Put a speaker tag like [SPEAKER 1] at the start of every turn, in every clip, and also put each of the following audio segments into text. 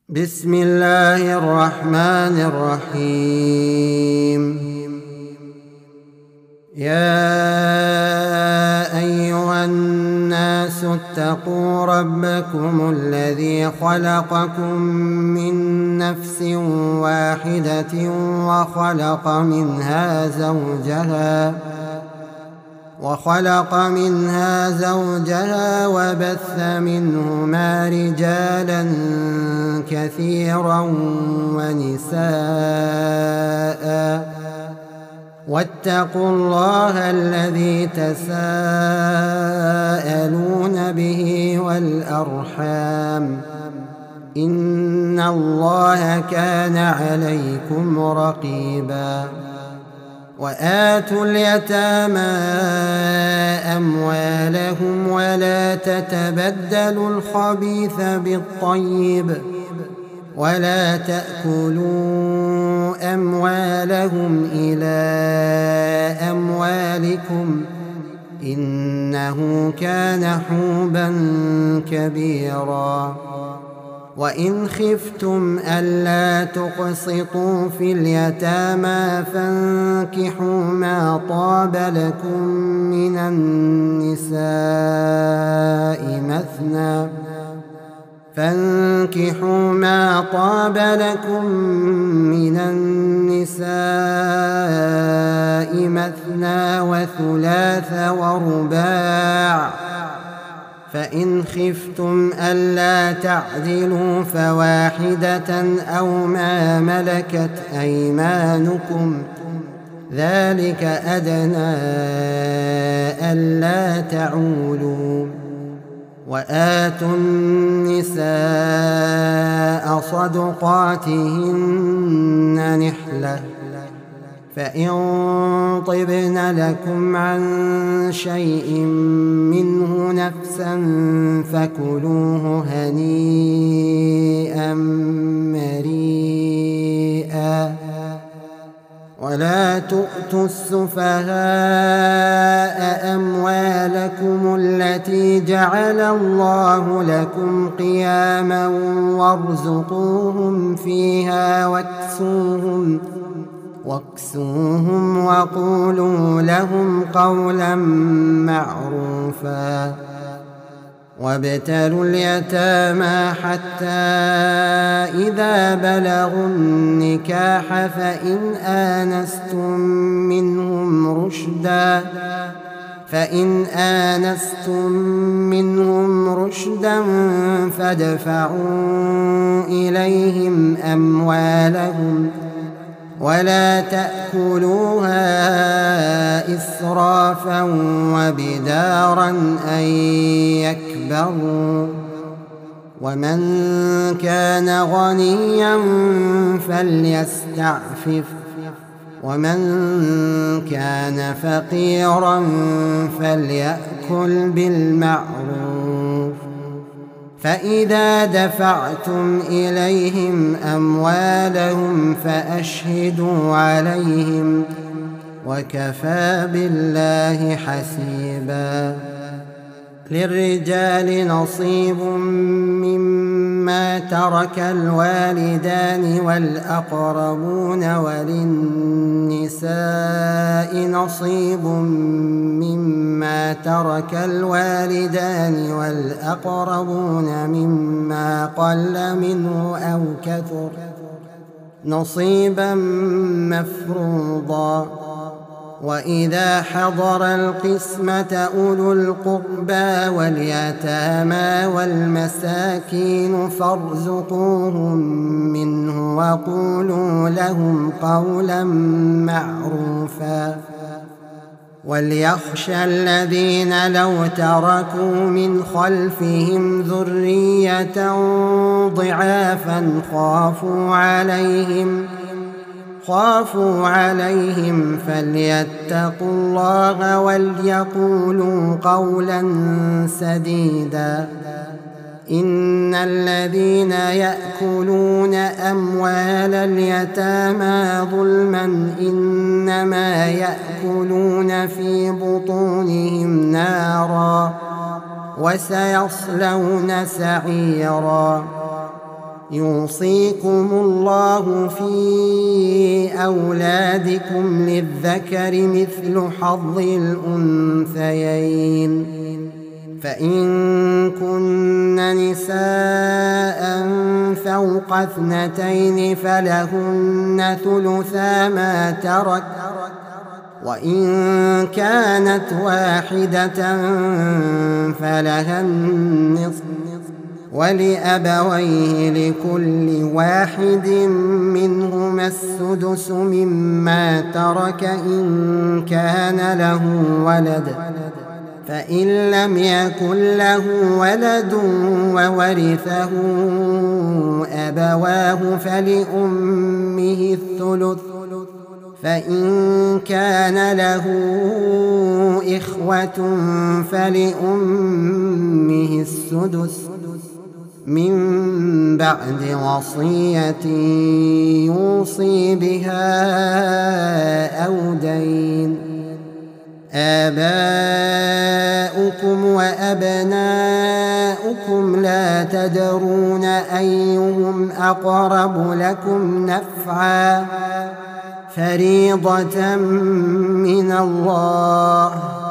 [SPEAKER 1] بسم الله الرحمن الرحيم. يا أيها الناس اتقوا ربكم الذي خلقكم من نفس واحدة وخلق منها زوجها وبث منهما رجالا كثيرا ونساء، واتقوا الله الذي تساءلون به والأرحام، إن الله كان عليكم رقيبا. وآتوا اليتامى أموالهم ولا تتبدلوا الخبيث بالطيب، ولا تأكلوا أموالهم إلى أموالكم، إنه كان حوبا كبيرا. وإن خفتم ألا تقسطوا في اليتامى فانكحوا ما طاب لكم من النساء مثنى وثلاث ورباع، فإن خفتم ألا تعدلوا فواحدة أو ما ملكت أيمانكم، ذلك أدنى ألا تعولوا. وآتوا النساء صدقاتهن نحلة، فإن طبن لكم عن شيء منه نفسا فكلوه هنيئا مريئا. ولا تؤتوا السفهاء أموالكم التي جعل الله لكم قياما وارزقوهم فيها واكسوهم وقولوا لهم قولا معروفا. وابتلوا اليتامى حتى إذا بلغوا النكاح فإن آنستم منهم رشدا فادفعوا إليهم أموالهم، ولا تأكلوها إسرافا وبدارا أن يكبروا. ومن كان غنيا فليستعفف، ومن كان فقيرا فليأكل بالمعروف. فإذا دفعتم إليهم أموالهم فأشهدوا عليهم، وكفى بالله حسيبا. للرجال نصيب مما ترك الوالدان والأقربون، وللنساء نصيب مما ترك الوالدان والأقربون مما قل منه أو كثر، نصيبا مفروضا. وإذا حضر القسمة أولو القربى واليتامى والمساكين فارزقوهم منه وقولوا لهم قولا معروفا. وليخشى الذين لو تركوا من خلفهم ذرية ضعافا خافوا عليهم فليتقوا الله وليقولوا قولا سديدا. إن الذين يأكلون أموال اليتامى ظلما إنما يأكلون في بطونهم نارا وسيصلون سعيرا. يوصيكم الله في أولادكم للذكر مثل حظ الأنثيين فإن كن نساء فوق 2 فلهن ثلثا ما ترك وإن كانت واحدة فلها النصف ولأبويه لكل واحد منهما السدس مما ترك إن كان له ولد فإن لم يكن له ولد وورثه أبواه فلأمه الثلث فإن كان له إخوة فلأمه السدس من بعد وصية يوصي بها أو دين آباؤكم وأبناؤكم لا تدرون أيهم أقرب لكم نفعا فريضة من الله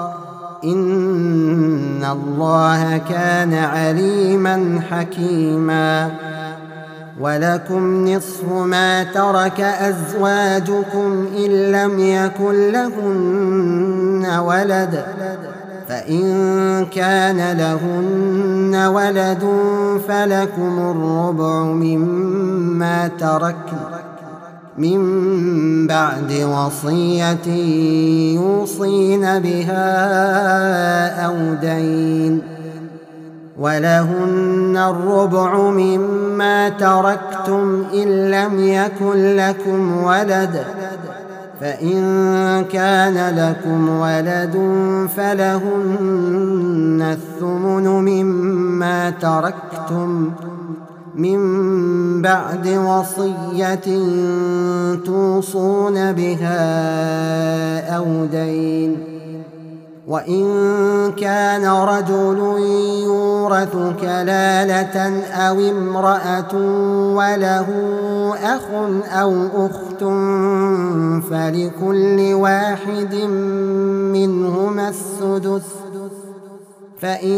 [SPEAKER 1] إن الله كان عليما حكيما ولكم نصف ما ترك أزواجكم إن لم يكن لهن ولد فإن كان لهن ولد فلكم الربع مما تركن من بعد وصية يوصين بها أو دين ولهن الربع مما تركتم إن لم يكن لكم ولد فإن كان لكم ولد فلهن الثمن مما تركتم من بعد وصية توصون بها أو دين وإن كان رجل يورث كلالة أو امرأة وله أخ أو أخت فلكل واحد منهما السدس فإن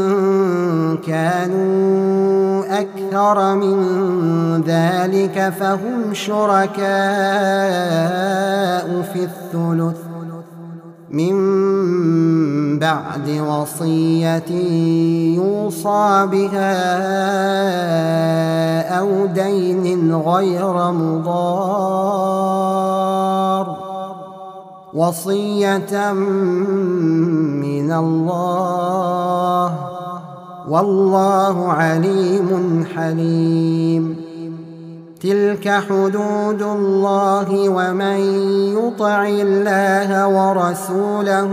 [SPEAKER 1] كانوا أكثر من ذلك فهم شركاء في الثلث من بعد وصية يوصى بها أو دين غير مضار وصية من الله والله عليم حليم تلك حدود الله ومن يطع الله ورسوله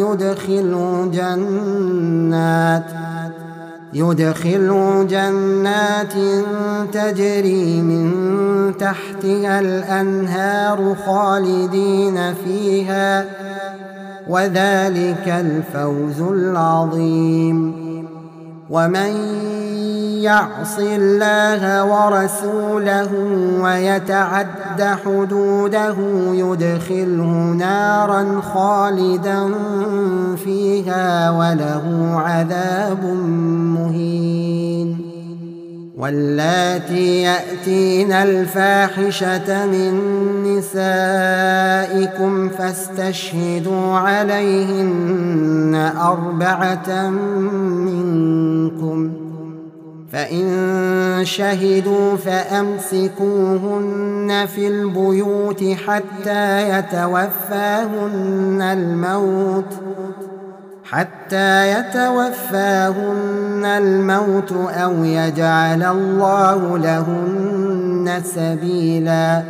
[SPEAKER 1] يدخله جنات تجري من تحتها الأنهار خالدين فيها وذلك الفوز العظيم ومن يعص الله ورسوله ويتعد حدوده يدخله نارا خالدا فيها وله عذاب مهين واللاتي يأتين الفاحشة من نسائكم فاستشهدوا عليهن 4 منكم فإن شهدوا فأمسكوهن في البيوت حتى يتوفاهن الموت أو يجعل الله لهن سبيلا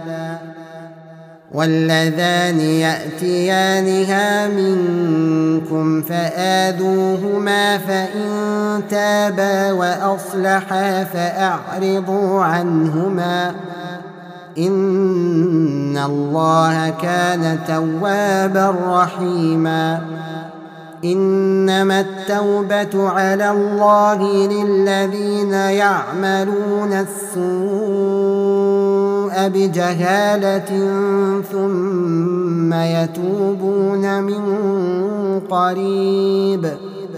[SPEAKER 1] واللذان يأتيانها منكم فآذوهما فإن تابا وأصلحا فأعرضوا عنهما إن الله كان توابا رحيما إنما التوبة على الله للذين يعملون السوء بجهالة ثم يتوبون من قريب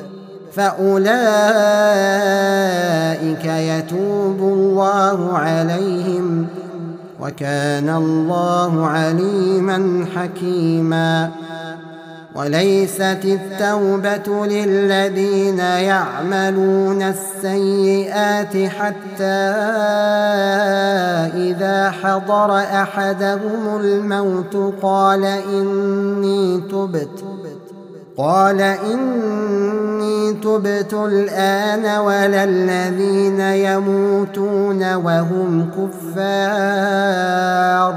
[SPEAKER 1] فأولئك يتوب الله عليهم وكان الله عليما حكيما. وليست التوبة للذين يعملون السيئات حتى إذا حضر أحدهم الموت قال إني تبت الآن ولا الذين يموتون وهم كفار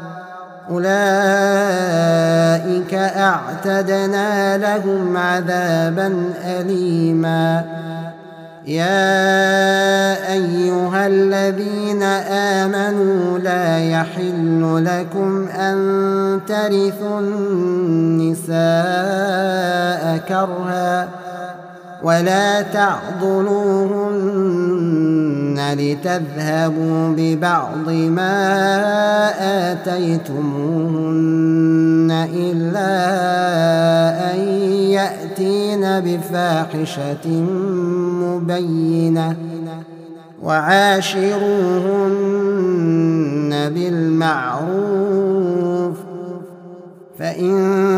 [SPEAKER 1] أولئك أعتدنا لهم عذابا أليما. يا أيها الذين آمنوا لا يحل لكم أن ترثوا النساء كرها ولا تعضلوهن لتذهبوا ببعض ما آتيتموهن إلا أن يأتين بفاحشة مبينة وعاشروهن بالمعروف فإن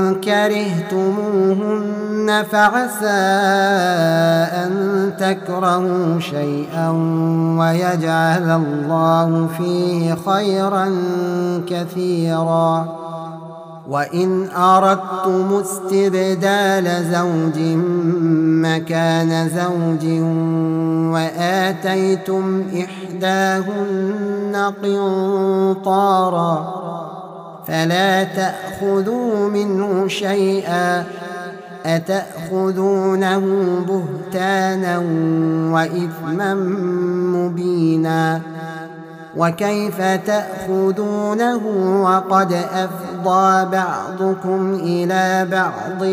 [SPEAKER 1] كرهتموهن فعسى أن تكرهوا شيئا ويجعل الله فيه خيرا كثيرا. وإن أردتم استبدال زوج مكان زوج وآتيتم إحداهن قنطارا فلا تأخذوا منه شيئا أتأخذونه بهتانا وإثما مبينا. وكيف تأخذونه وقد أفضى بعضكم إلى بعض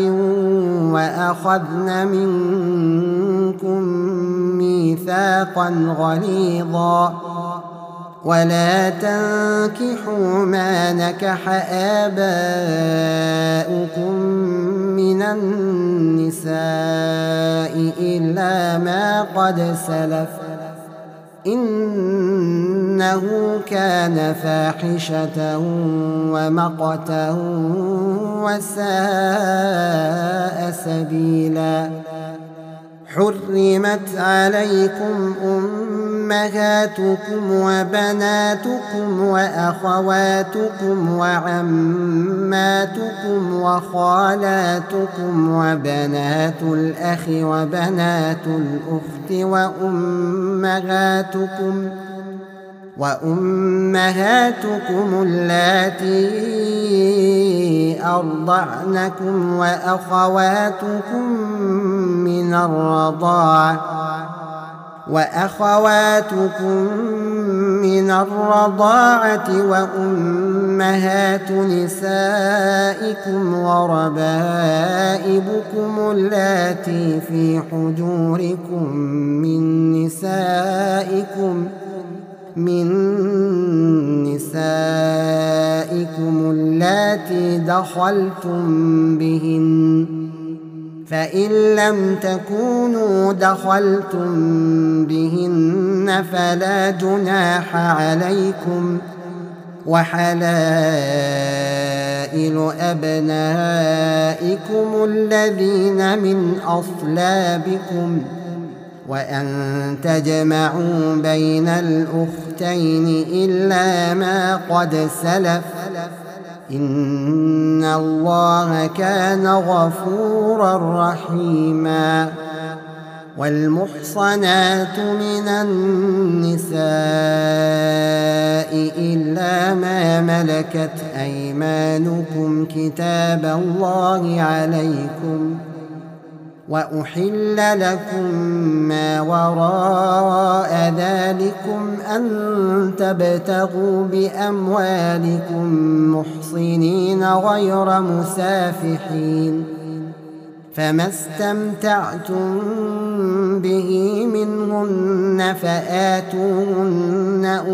[SPEAKER 1] وأخذن منكم ميثاقا غليظا. ولا تنكحوا ما نكح آباؤكم من النساء إلا ما قد سلف إنه كان فاحشة ومقتا وساء سبيلا. حرمت عليكم أمهاتكم وبناتكم وأخواتكم وعماتكم وخالاتكم وبنات الأخ وبنات الأخت وأمهاتكم اللاتي أرضعنكم وأخواتكم من الرضاعة وأمهات نسائكم وربائبكم اللاتي في حجوركم من نسائكم اللاتي دخلتم بهن فإن لم تكونوا دخلتم بهن فلا جناح عليكم. وحلائل أبنائكم الذين من أصلابكم وأن تجمعوا بين الأختين إلا ما قد سلف إن الله كان غفورا رحيما. والمحصنات من النساء إلا ما ملكت أيمانكم كتاب الله عليكم وأحل لكم ما وراء ذلكم أن تبتغوا بأموالكم محصنين غير مسافحين فما استمتعتم به منهن فآتوهن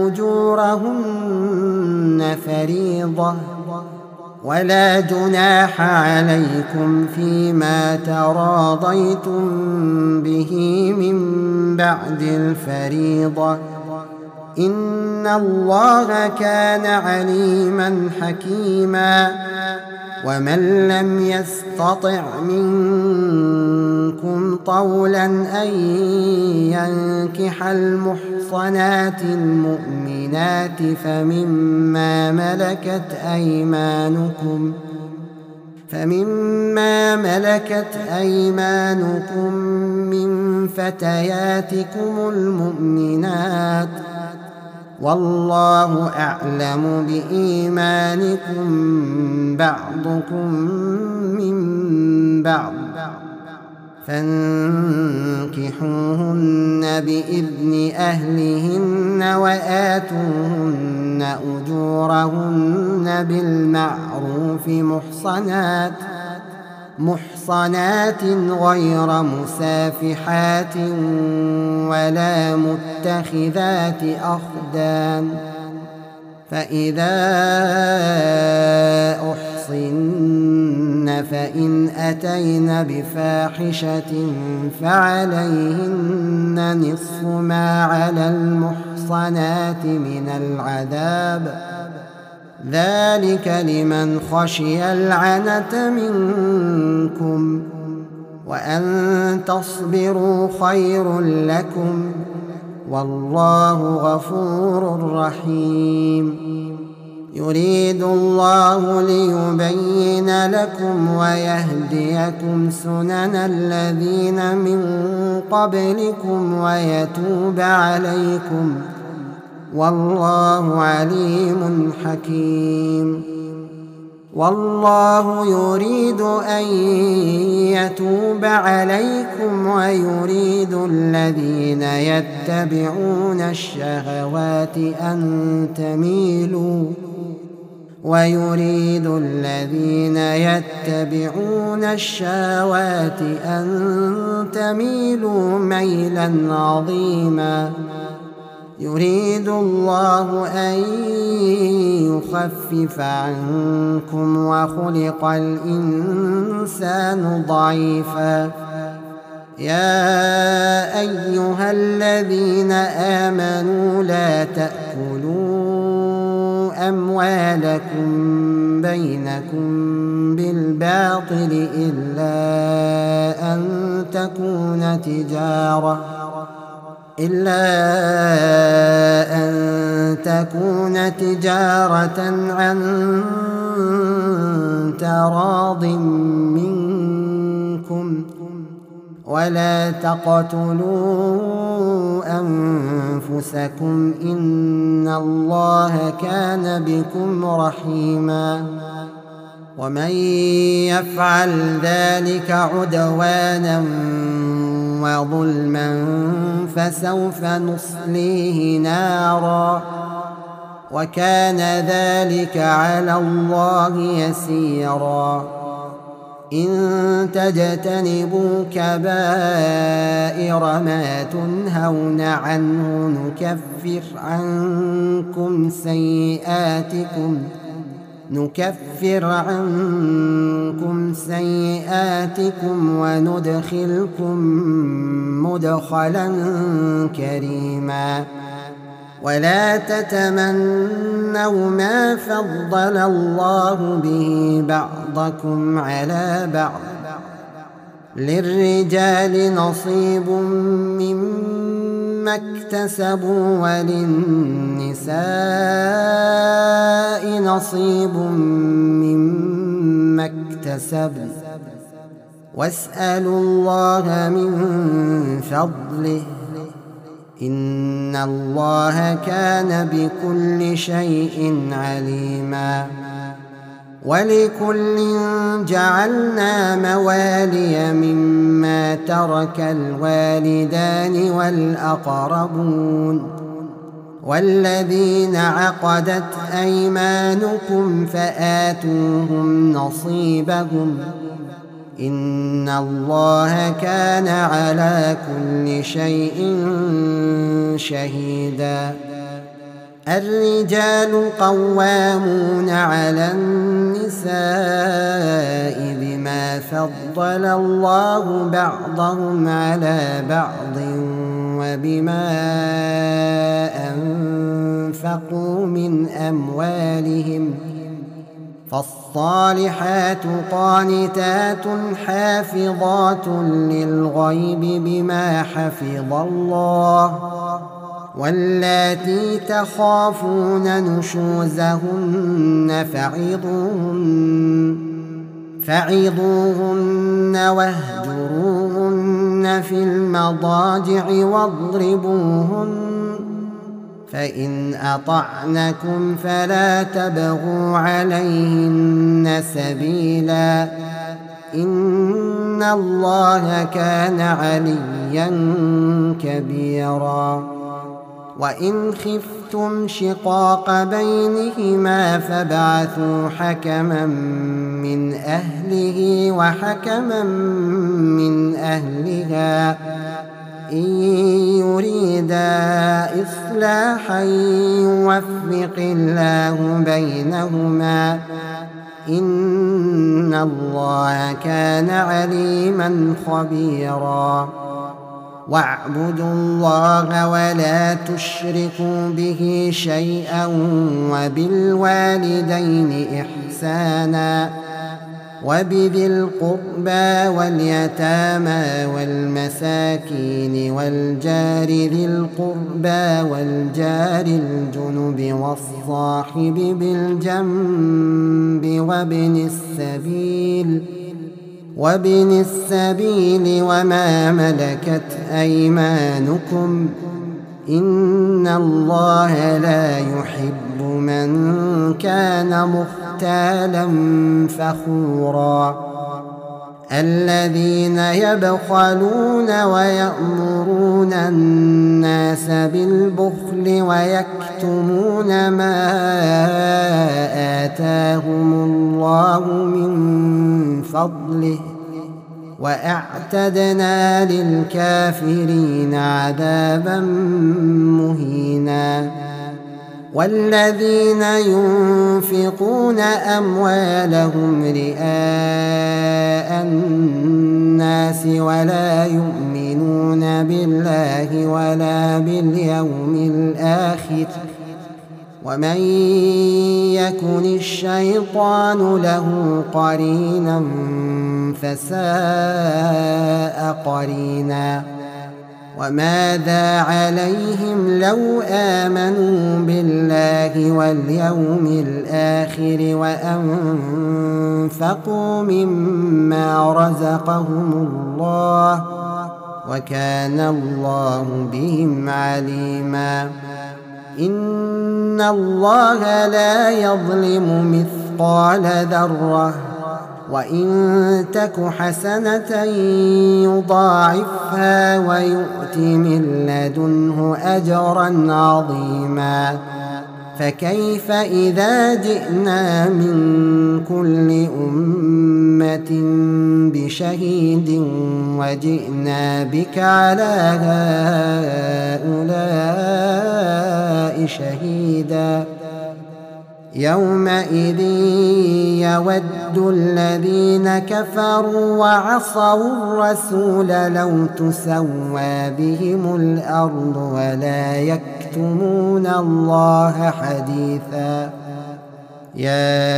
[SPEAKER 1] أجورهن فريضة ولا جناح عليكم فيما تراضيتم به من بعد الفريضة إن الله كان عليما حكيما ومن لم يستطع منكم طولا أن ينكح المحصنات المؤمنات فمما ملكت أيمانكم من فتياتكم المؤمنات والله أعلم بإيمانكم بعضكم من بعض فانكحوهن بإذن أهلهن وآتوهن أجورهن بالمعروف محصنات غير مسافحات ولا متخذات أخدان فإذا أحصن فإن أتين بفاحشة فعليهن نصف ما على المحصنات من العذاب ذلك لمن خشي العنة منكم وأن تصبروا خير لكم والله غفور رحيم يريد الله ليبين لكم ويهديكم سنن الذين من قبلكم ويتوب عليكم والله عليم حكيم والله يريد أن يتوب عليكم ويريد الذين يتبعون الشهوات أن تميلوا ميلا عظيما يريد الله أن يخفف عنكم وخلق الإنسان ضعيفا يا أيها الذين آمنوا لا تأكلوا أموالكم بينكم بالباطل إلا أن تكون تجارة عن تراض منكم ولا تقتلوا أنفسكم إن الله كان بكم رحيما ومن يفعل ذلك عدوانا وظلما فسوف نصليه نارا وكان ذلك على الله يسيرا إن تجتنبوا كبائر ما تنهون عنه نكفر عنكم سيئاتكم وندخلكم مدخلا كريما ولا تتمنوا ما فضل الله به بعضكم على بعض للرجال نصيب مما اكتسبوا وللنساء نصيب مما اكتسبن واسألوا الله من فضله إن الله كان بكل شيء عليما ولكل جعلنا موالي مما ترك الوالدان والأقربون والذين عقدت أيمانكم فآتوهم نصيبهم إن الله كان على كل شيء شهيدا. الرجال قوامون على النساء بما فضل الله بعضهم على بعض وبما أنفقوا من أموالهم. فالصالحات قانتات حافظات للغيب بما حفظ الله. واللاتي تخافون نشوزهن فعظوهن واهجروهن في المضاجع واضربوهن. فإن أطعنكم فلا تبغوا عليهن سبيلا إن الله كان عليا كبيرا. وإن خفتم شقاق بينهما فابعثوا حكما من أهله وحكما من أهلها إن يريدا إصلاحا يوفق الله بينهما إن الله كان عليما خبيرا. واعبدوا الله ولا تشركوا به شيئا وبالوالدين إحسانا وبذي القربى واليتامى والمساكين والجار ذي القربى والجار الجنب والصاحب بالجنب وابن السبيل وما ملكت أيمانكم إن الله لا يحب من كان مختالا فخورا. الذين يبخلون ويأمرون الناس بالبخل ويكتمون ما آتاهم الله من فضله وأعتدنا للكافرين عذابا مهينا. والذين ينفقون أموالهم رئاء الناس ولا يؤمنون بالله ولا باليوم الآخر ومن يكن الشيطان له قرينا فساء قرينا. وماذا عليهم لو آمنوا بالله واليوم الآخر وأنفقوا مما رزقهم الله وكان الله بهم عليما. إن الله لا يظلم مثقال ذرة وإن تك حسنة يضاعفها ويؤت من لدنه أجرا عظيما. فكيف إذا جئنا من كل أمة بشهيد وجئنا بك على هؤلاء شهيدا. يومئذ يود الذين كفروا وعصوا الرسول لو تسوى بهم الأرض ولا يكتمون الله حديثا. يا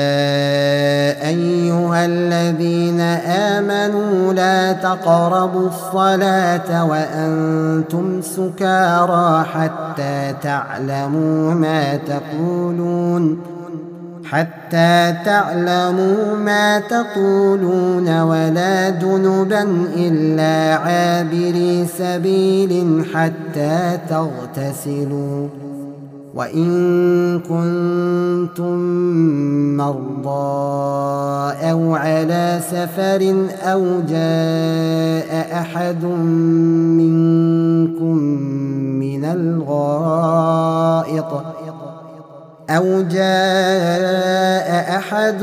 [SPEAKER 1] أيها الذين آمنوا لا تقربوا الصلاة وأنتم سكارى حتى تعلموا ما تقولون ولا جنبا إلا عابري سبيل حتى تغتسلوا. وإن كنتم مرضى أو على سفر أو جاء أحد منكم من الغائط أو جاء أحد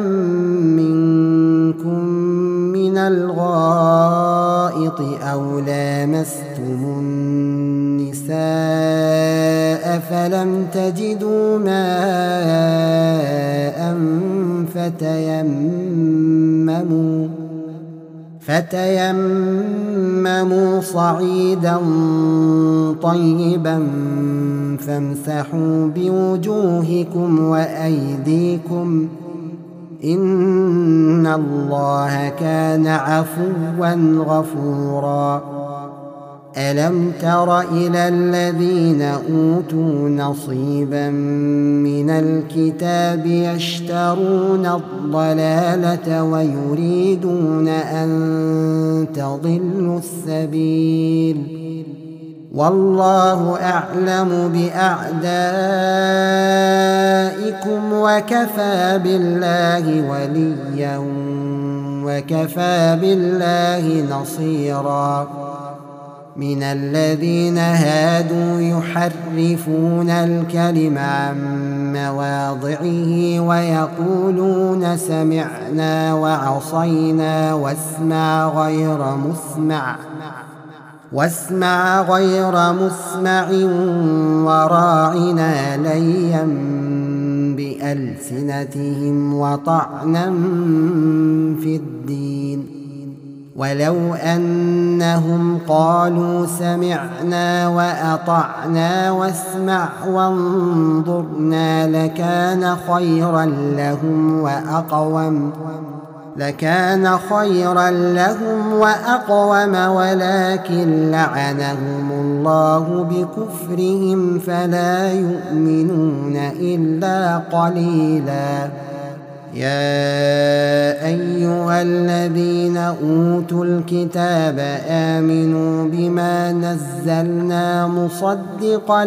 [SPEAKER 1] منكم من الغائط أو لامستم النساء فلم تجدوا ماء فتيمموا صعيدا طيبا فامسحوا بوجوهكم وأيديكم إن الله كان عفوا غفورا ألم تر إلى الذين أوتوا نصيبا من الكتاب يشترون الضلالة ويريدون أن تضلوا السبيل والله أعلم بأعدائكم وكفى بالله وليا وكفى بالله نصيرا من الذين هادوا يحرفون الكلم عن مواضعه ويقولون سمعنا وعصينا واسمع غير مسمع وراعنا ليا بألسنتهم وطعنا في الدين ولو أنهم قالوا سمعنا وأطعنا واسمع وانظرنا لكان خيرا لهم وأقوم ولكن لعنهم الله بكفرهم فلا يؤمنون إلا قليلا يا أيها الذين أوتوا الكتاب آمنوا بما نزلنا مصدقا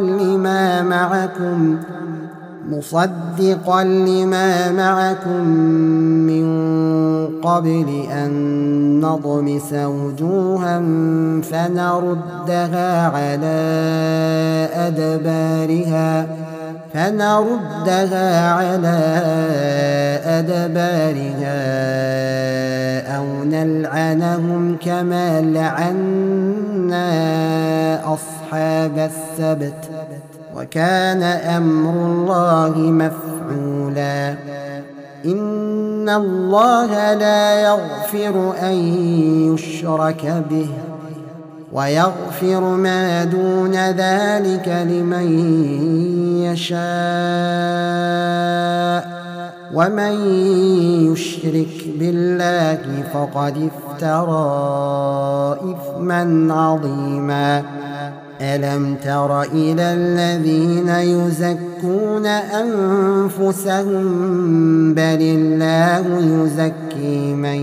[SPEAKER 1] لما معكم من قبل أن نطمس وجوها فنردها على أدبارها أو نلعنهم كما لعنا أصحاب السبت وكان أمر الله مفعولا إن الله لا يغفر أن يشرك به ويغفر ما دون ذلك لمن يشاء ومن يشرك بالله فقد افترى إثما عظيما ألم تر إلى الذين يزكون أنفسهم بل الله يزكي من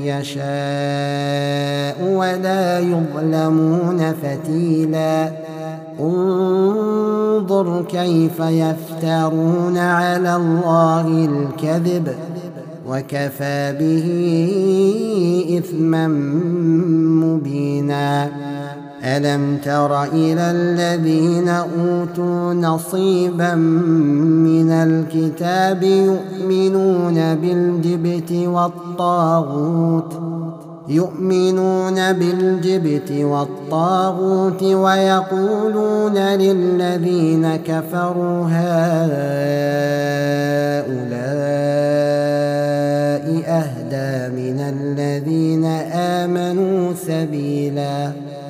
[SPEAKER 1] يشاء ولا يظلمون فتيلا انظر كيف يفترون على الله الكذب وكفى به إثما مبينا ألم تر إلى الذين أوتوا نصيبا من الكتاب يؤمنون بالجبت والطاغوت ويقولون للذين كفروا هؤلاء أهدى من الذين آمنوا سبيلا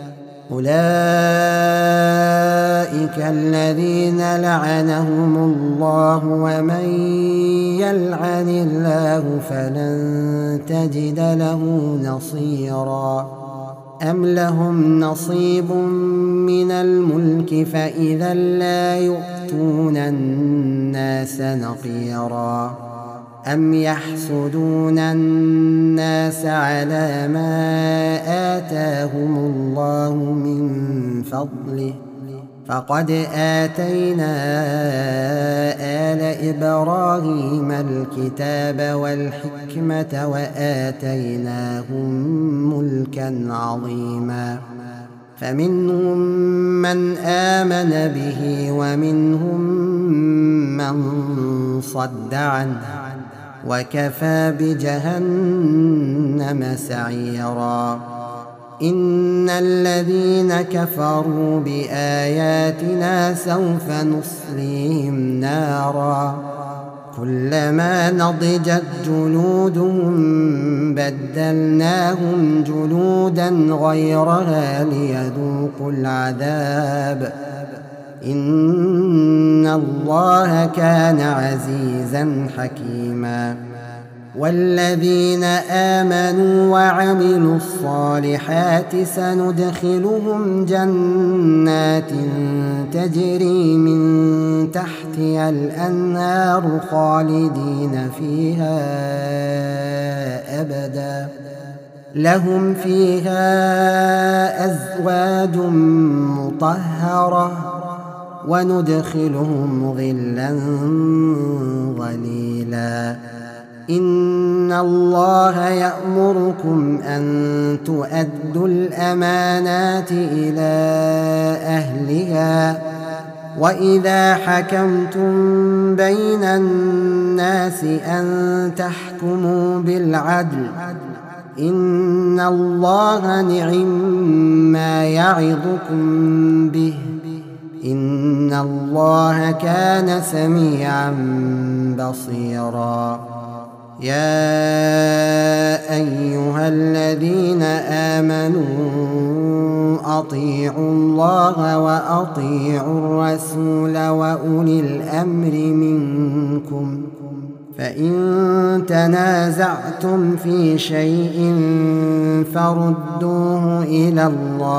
[SPEAKER 1] أولئك الذين لعنهم الله ومن يلعن الله فلن تجد له نصيرا أم لهم نصيب من الملك فإذا لا يؤتون الناس نقيرا أم يحسدون الناس على ما آتاهم الله من فضله فقد آتينا آل إبراهيم الكتاب والحكمة وآتيناهم ملكا عظيما فمنهم من آمن به ومنهم من صد عنه وكفى بجهنم سعيرا إن الذين كفروا بآياتنا سوف نصليهم نارا كلما نضجت جلودهم بدلناهم جلودا غيرها ليذوقوا العذاب إن الله كان عزيزا حكيما والذين آمنوا وعملوا الصالحات سندخلهم جنات تجري من تحتها الأنهار خالدين فيها أبدا لهم فيها أزواج مطهرة وندخلهم ظلا ظليلا إن الله يأمركم أن تؤدوا الأمانات إلى أهلها وإذا حكمتم بين الناس أن تحكموا بالعدل إن الله نعم يعظكم به إن الله كان سميعا بصيرا يا أيها الذين آمنوا أطيعوا الله وأطيعوا الرسول وأولي الأمر منكم فإن تنازعتم في شيء فردوه إلى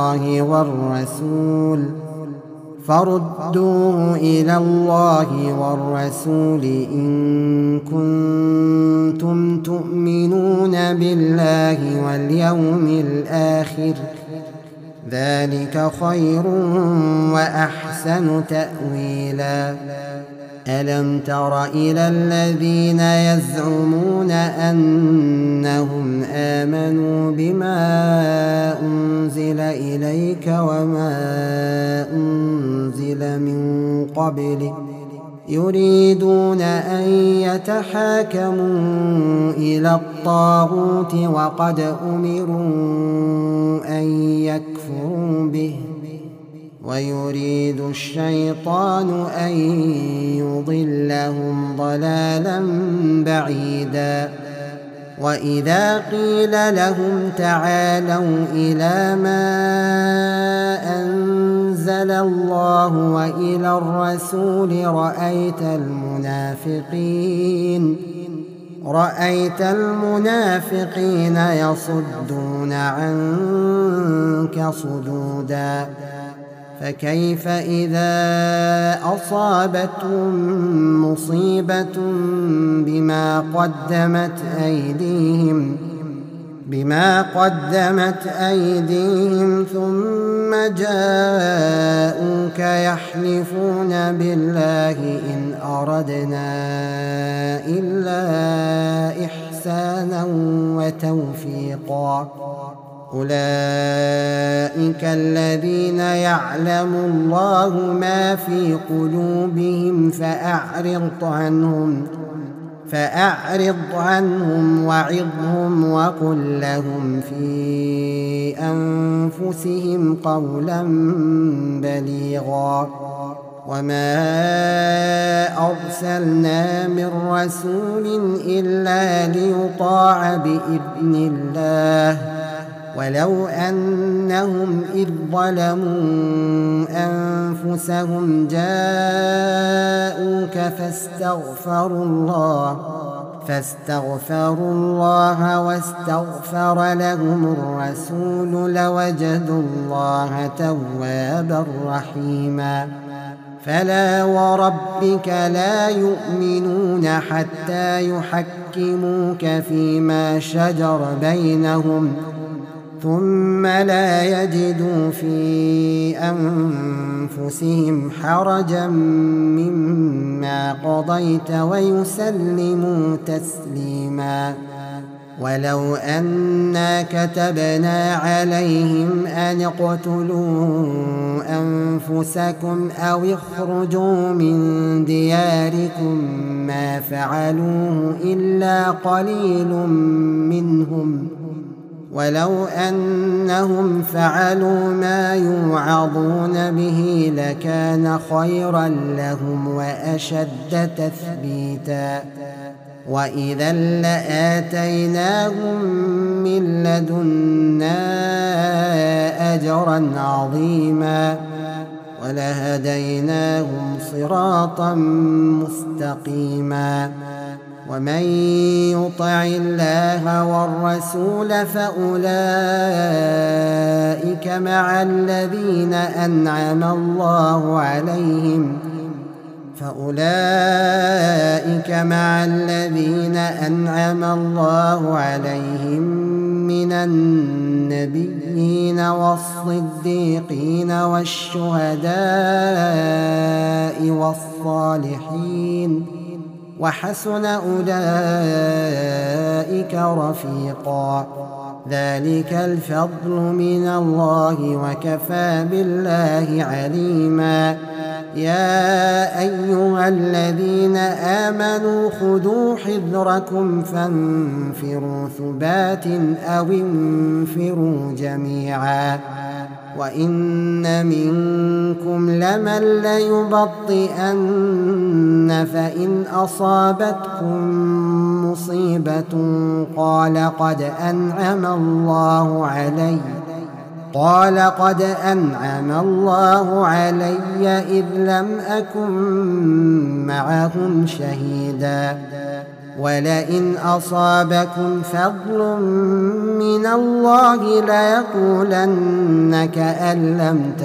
[SPEAKER 1] الله والرسول إن كنتم تؤمنون بالله واليوم الآخر ذلك خير وأحسن تأويلا ألم تر إلى الذين يزعمون أنهم آمنوا بما أنزل إليك وما أنزل من قبلك يريدون أن يتحاكموا إلى الطاغوت وقد أمروا أن يكفروا به ويريد الشيطان أن يضلهم ضلالا بعيدا وإذا قيل لهم تعالوا إلى ما أنزل الله وإلى الرسول رأيت المنافقين يصدون عنك صدودا فكيف إذا أصابتهم مصيبة بما قدمت أيديهم ثم جاءوك يحلفون بالله إن أردنا إلا إحسانا وتوفيقا أولئك الذين يعلم الله ما في قلوبهم فأعرض عنهم وعظهم وقل لهم في أنفسهم قولا بليغا وما أرسلنا من رسول إلا ليطاع بإذن الله ولو أنهم إذ ظلموا أنفسهم جاءوك فاستغفروا الله واستغفر لهم الرسول لوجدوا الله توابا رحيما فلا وربك لا يؤمنون حتى يحكموك فيما شجر بينهم ثم لا يجدوا في أنفسهم حرجا مما قضيت ويسلموا تسليما ولو أنا كتبنا عليهم أن اقتلوا أنفسكم أو اخرجوا من دياركم ما فعلوه إلا قليل منهم، ولو أنهم فعلوا ما يوعظون به لكان خيرا لهم وأشد تثبيتا، وإذا لآتيناهم من لدنا أجرا عظيما ولهديناهم صراطا مستقيما. ومن يطع الله والرسول فأولئك مع الذين أنعم الله عليهم من النبيين والصديقين والشهداء والصالحين وحسن أولئك رفيقا. ذلك الفضل من الله وكفى بالله عليما. يا أيها الذين آمنوا خذوا حذركم فانفروا ثبات أو انفروا جميعا. وإن منكم لمن ليبطئن فإن أصابتكم مصيبة قال قد أنعم الله علي إذ لم أكن معهم شهيدا. ولئن أصابكم فضل من الله ليقولن كأن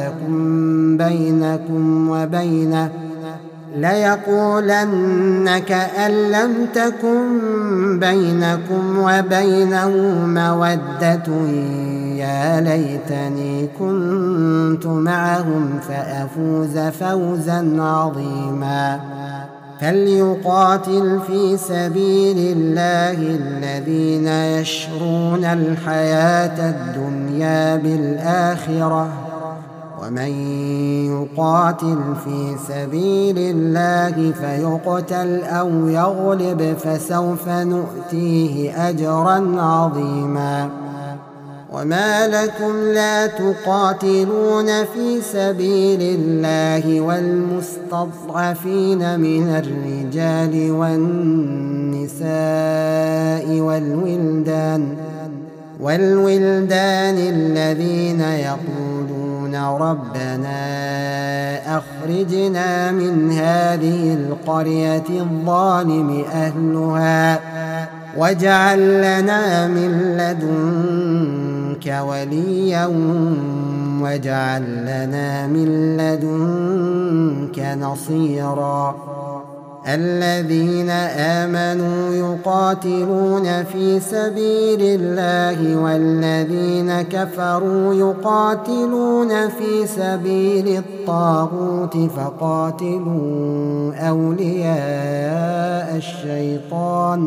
[SPEAKER 1] لم تكن بينكم وبينه مودة يا ليتني كنت معهم فأفوز فوزا عظيما. فليقاتل في سبيل الله الذين يشرون الحياة الدنيا بالآخرة، ومن يقاتل في سبيل الله فيقتل أو يغلب فسوف نؤتيه أجرا عظيما. وما لكم لا تقاتلون في سبيل الله والمستضعفين من الرجال والنساء والولدان الذين يقولون ربنا أخرجنا من هذه القرية الظالم أهلها واجعل لنا من لدنك وليا واجعل لنا من لدنك نصيرا. الذين آمنوا يقاتلون في سبيل الله والذين كفروا يقاتلون في سبيل الطاغوت فقاتلوا أولياء الشيطان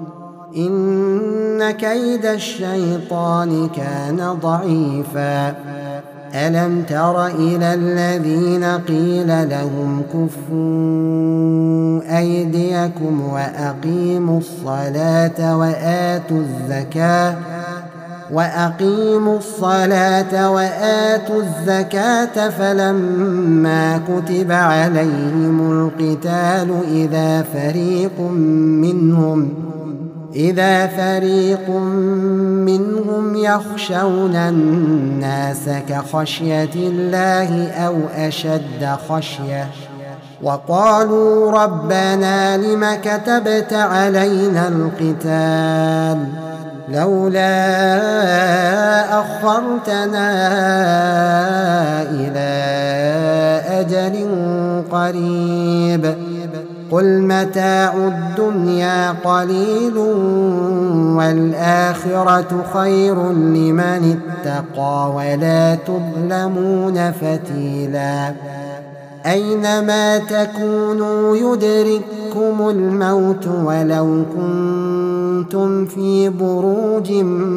[SPEAKER 1] إن كيد الشيطان كان ضعيفا. ألم تر إلى الذين قيل لهم كفوا أيديكم وأقيموا الصلاة وآتوا الزكاة فلما كتب عليهم القتال إذا فريق منهم يخشون الناس كخشية الله أو أشد خشية وقالوا ربنا لم كتبت علينا القتال لولا أخرتنا إلى أجل قريب قل متاع الدنيا قليل والآخرة خير لمن اتقى ولا تظلمون فتيلا. أينما تكونوا يدرككم الموت ولو كنتم كنتم في بروج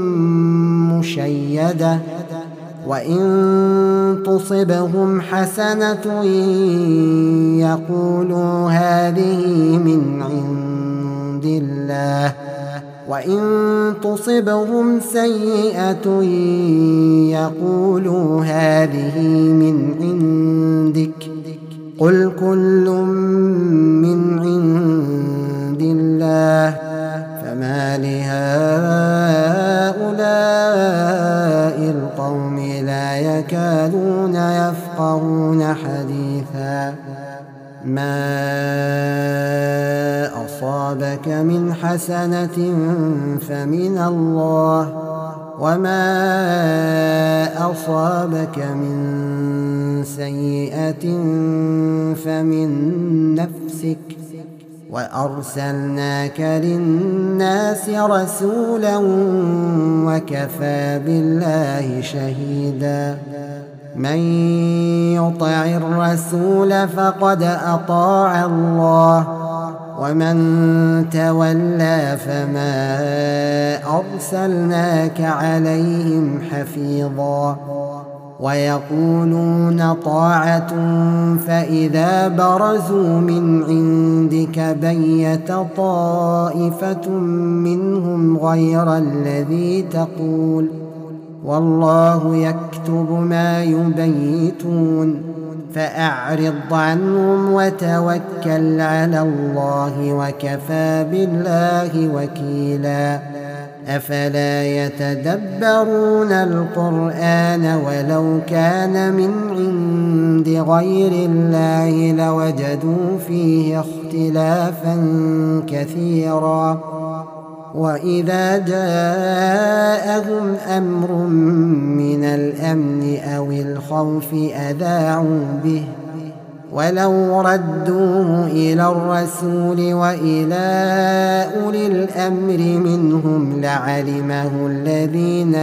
[SPEAKER 1] مشيدة وإن تصبهم حسنة يقولوا هذه من عند الله وإن تصبهم سيئة يقولوا هذه من عندك قل كل من عند الله فما لهؤلاء القوم لا يكادون يفقهون حديثا ما أصابك من حسنة فمن الله وما أصابك من سيئة فمن نفسك وأرسلناك للناس رسولا وكفى بالله شهيدا من يطع الرسول فقد أطاع الله ومن تولى فما أرسلناك عليهم حفيظا ويقولون طاعة فإذا برزوا من عندك بيت طائفة منهم غير الذي تقول والله يكتب ما يبيتون فأعرض عنهم وتوكل على الله وكفى بالله وكيلا أفلا يتدبرون القرآن ولو كان من عند غير الله لوجدوا فيه اختلافا كثيرا وإذا جاءهم أمر من الأمن أو الخوف أذاعوا به ولو ردوه إلى الرسول وإلى أولي الأمر منهم لعلمه الذين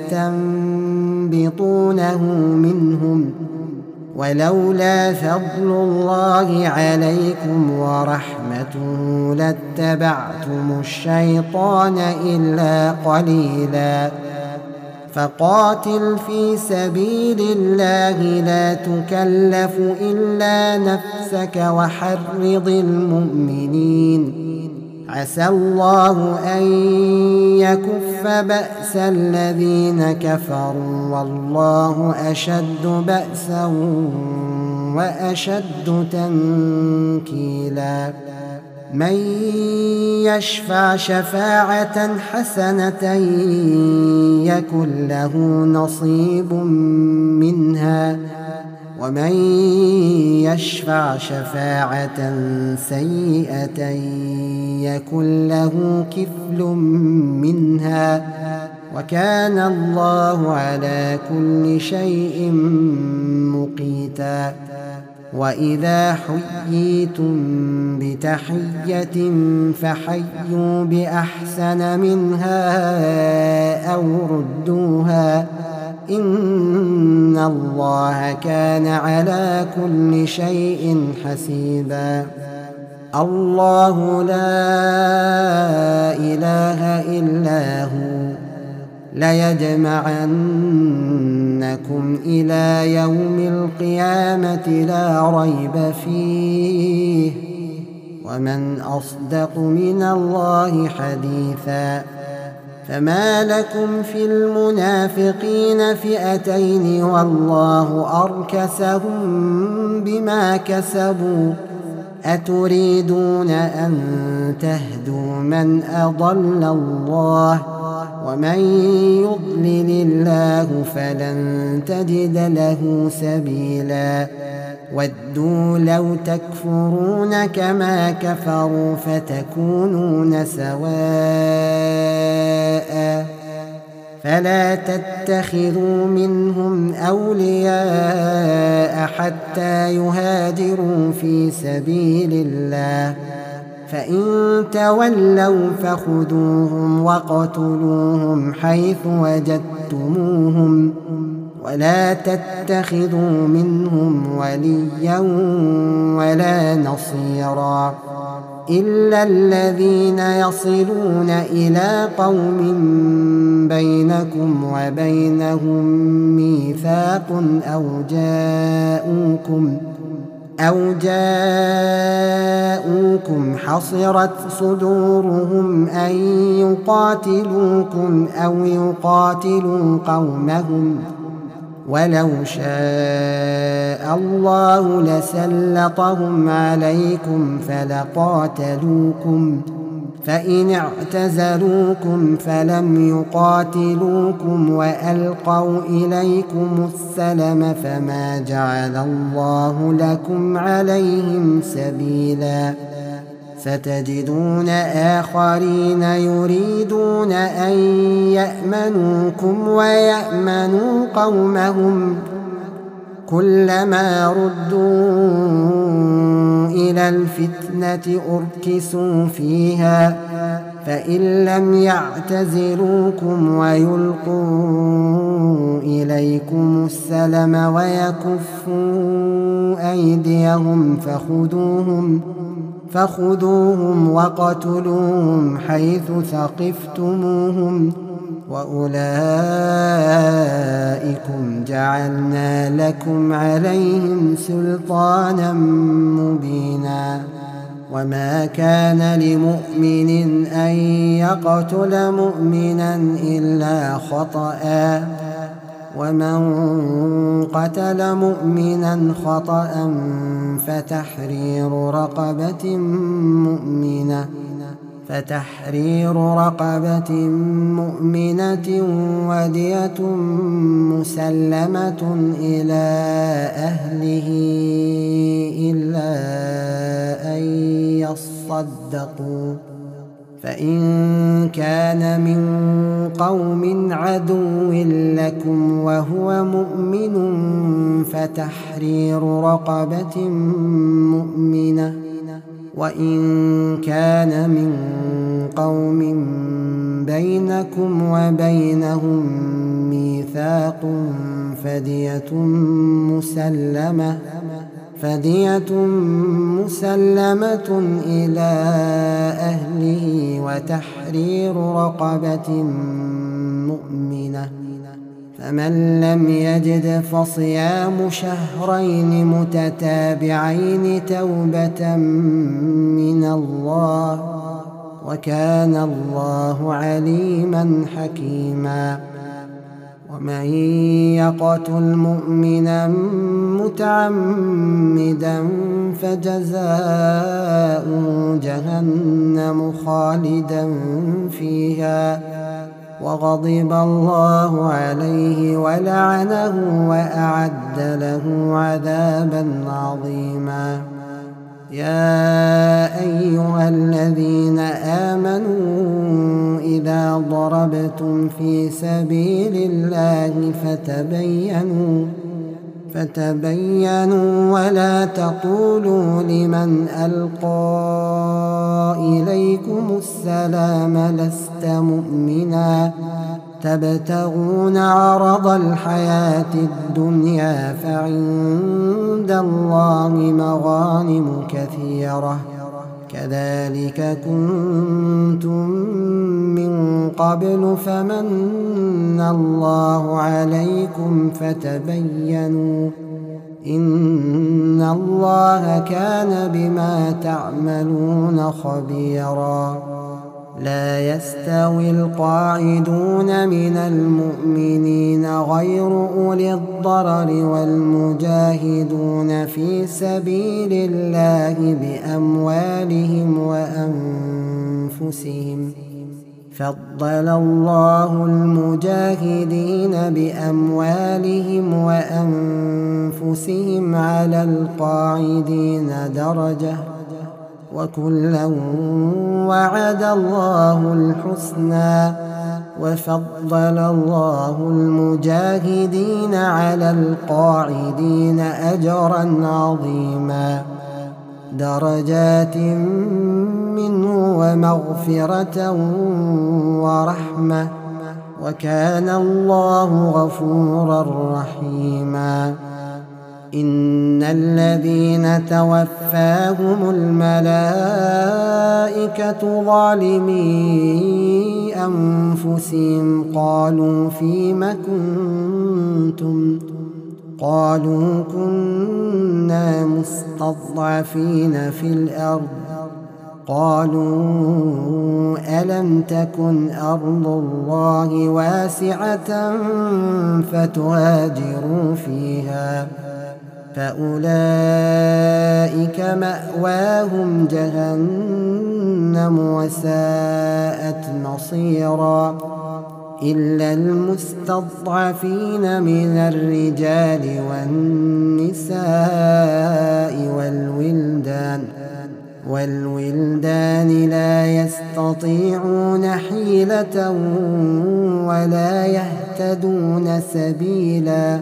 [SPEAKER 1] يستنبطونه منهم ولولا فضل الله عليكم ورحمته لاتبعتم الشيطان إلا قليلا فقاتل في سبيل الله لا تكلف إلا نفسك وحرض المؤمنين عسى الله أن يكف بأس الذين كفروا والله أشد بأسا وأشد تنكيلا من يشفع شفاعة حسنة يكن له نصيب منها ومن يشفع شفاعة سيئة يكن له كفل منها وكان الله على كل شيء مقيتا وإذا حييتم بتحية فحيوا بأحسن منها أو ردوها إن الله كان على كل شيء حسيبا الله لا إله إلا هو ليجمعنكم إلى يوم القيامة لا ريب فيه ومن أصدق من الله حديثا فما لكم في المنافقين فئتين والله أركسهم بما كسبوا أتريدون أن تهدوا من أضل الله ومن يضلل الله فلن تجد له سبيلا ودوا لو تكفرون كما كفروا فتكونون سواء فلا تتخذوا منهم أولياء حتى يهاجروا في سبيل الله فإن تولوا فخذوهم وقتلوهم حيث وجدتموهم ولا تتخذوا منهم وليا ولا نصيرا إلا الذين يصلون إلى قوم بينكم وبينهم ميثاق أو جاءوكم حصرت صدورهم أن يقاتلوكم أو يقاتلوا قومهم ولو شاء الله لسلطهم عليكم فلقاتلوكم فإن اعتزلوكم فلم يقاتلوكم وألقوا إليكم السلم فما جعل الله لكم عليهم سبيلا ستجدون آخرين يريدون أن يأمنوكم ويأمنوا قومهم كلما ردوا إلى الفتنة أركسوا فيها فإن لم يعتزلوكم ويلقوا إليكم السلم ويكفوا أيديهم فخذوهم وقتلوهم حيث ثقفتموهم وأولئكم جعلنا لكم عليهم سلطانا مبينا وما كان لمؤمن أن يقتل مؤمنا إلا خطأ ومن قتل مؤمنا خطأ فتحرير رقبة مؤمنة ودية مسلمة إلى أهله إلا أن يصدقوا فإن كان من قوم عدو لكم وهو مؤمن فتحرير رقبة مؤمنة وإن كان من قوم بينكم وبينهم ميثاق فدية مسلمة إلى أهله وتحرير رقبة مؤمنة فمن لم يجد فصيام شهرين متتابعين توبة من الله وكان الله عليما حكيما ومن يقتل مؤمنا متعمدا فجزاؤه جهنم خالدا فيها وغضب الله عليه ولعنه وأعد له عذابا عظيما يا أيها الذين آمنوا إذا ضربتم في سبيل الله فتبينوا ولا تقولوا لمن ألقى إليكم السلام لست مؤمنا تبتغون عرض الحياة الدنيا فعند الله مغانم كثيرة كذلك كنتم من قبل فمن الله عليكم فتبينوا إن الله كان بما تعملون خبيرا لا يستوي القاعدون من المؤمنين غير أولي الضرر والمجاهدون في سبيل الله بأموالهم وأنفسهم فضل الله المجاهدين بأموالهم وأنفسهم على القاعدين درجة وكلا وعد الله الحسنى وفضل الله المجاهدين على القاعدين أجرا عظيما درجات منه ومغفرة ورحمة وكان الله غفورا رحيما إن الذين توفاهم الملائكة ظالمي أنفسهم قالوا فيم كنتم قالوا كنا مستضعفين في الأرض قالوا ألم تكن أرض الله واسعة فتهاجروا فيها فأولئك مأواهم جهنم وساءت مصيرا إلا المستضعفين من الرجال والنساء والولدان لا يستطيعون حيلة ولا يهتدون سبيلا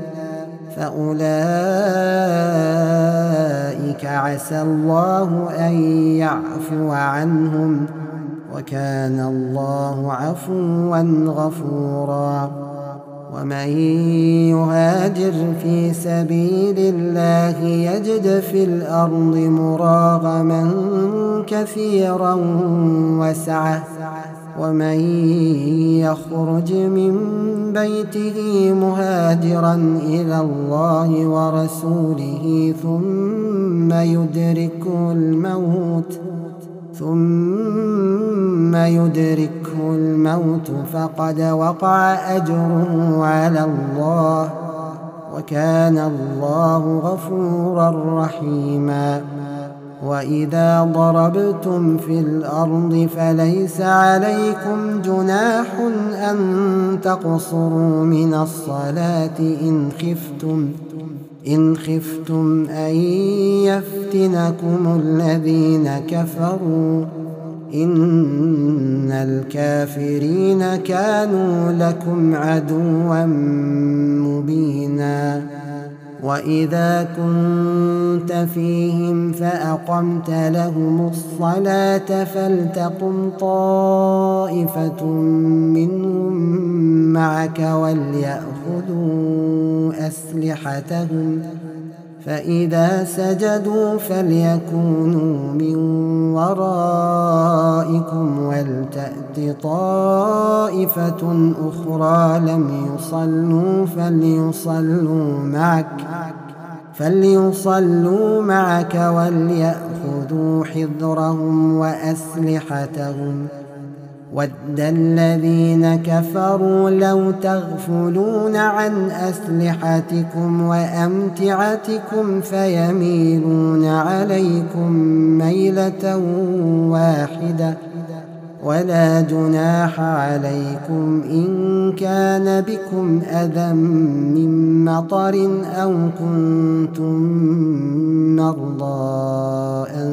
[SPEAKER 1] فأولئك عسى الله أن يعفو عنهم وكان الله عفوا غفورا ومن يهاجر في سبيل الله يجد في الأرض مراغما كثيرا وسعة ومن يخرج من بيته مهاجرا إلى الله ورسوله ثم يدركه الموت فقد وقع أجره على الله وكان الله غفورا رحيما وإذا ضربتم في الأرض فليس عليكم جناح أن تقصروا من الصلاة إن خفتم أن يفتنكم الذين كفروا إن الكافرين كانوا لكم عدوا مبينا وإذا كنت فيهم فأقمت لهم الصلاة فلتقم طائفة منهم معك وليأخذوا أسلحتهم فإذا سجدوا فليكونوا من ورائكم ولتأت طائفة أخرى لم يصلوا فليصلوا معك وليأخذوا حذرهم وأسلحتهم ود الذين كفروا لو تغفلون عن أسلحتكم وأمتعتكم فيميلون عليكم ميلة واحدة ولا جناح عليكم إن كان بكم أذى من مطر أو كنتم مرضى أن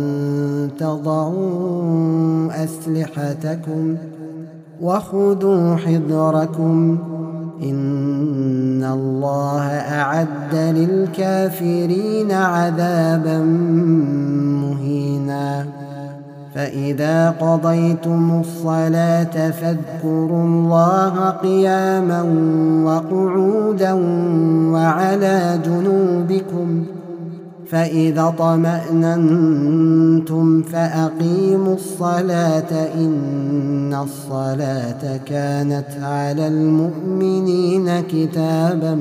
[SPEAKER 1] تضعوا أسلحتكم وخذوا حذركم إن الله أعد للكافرين عذابا مهينا فإذا قضيتم الصلاة فاذكروا الله قياما وقعودا وعلى جنوبكم فإذا طمأننتم فأقيموا الصلاة إن الصلاة كانت على المؤمنين كتابا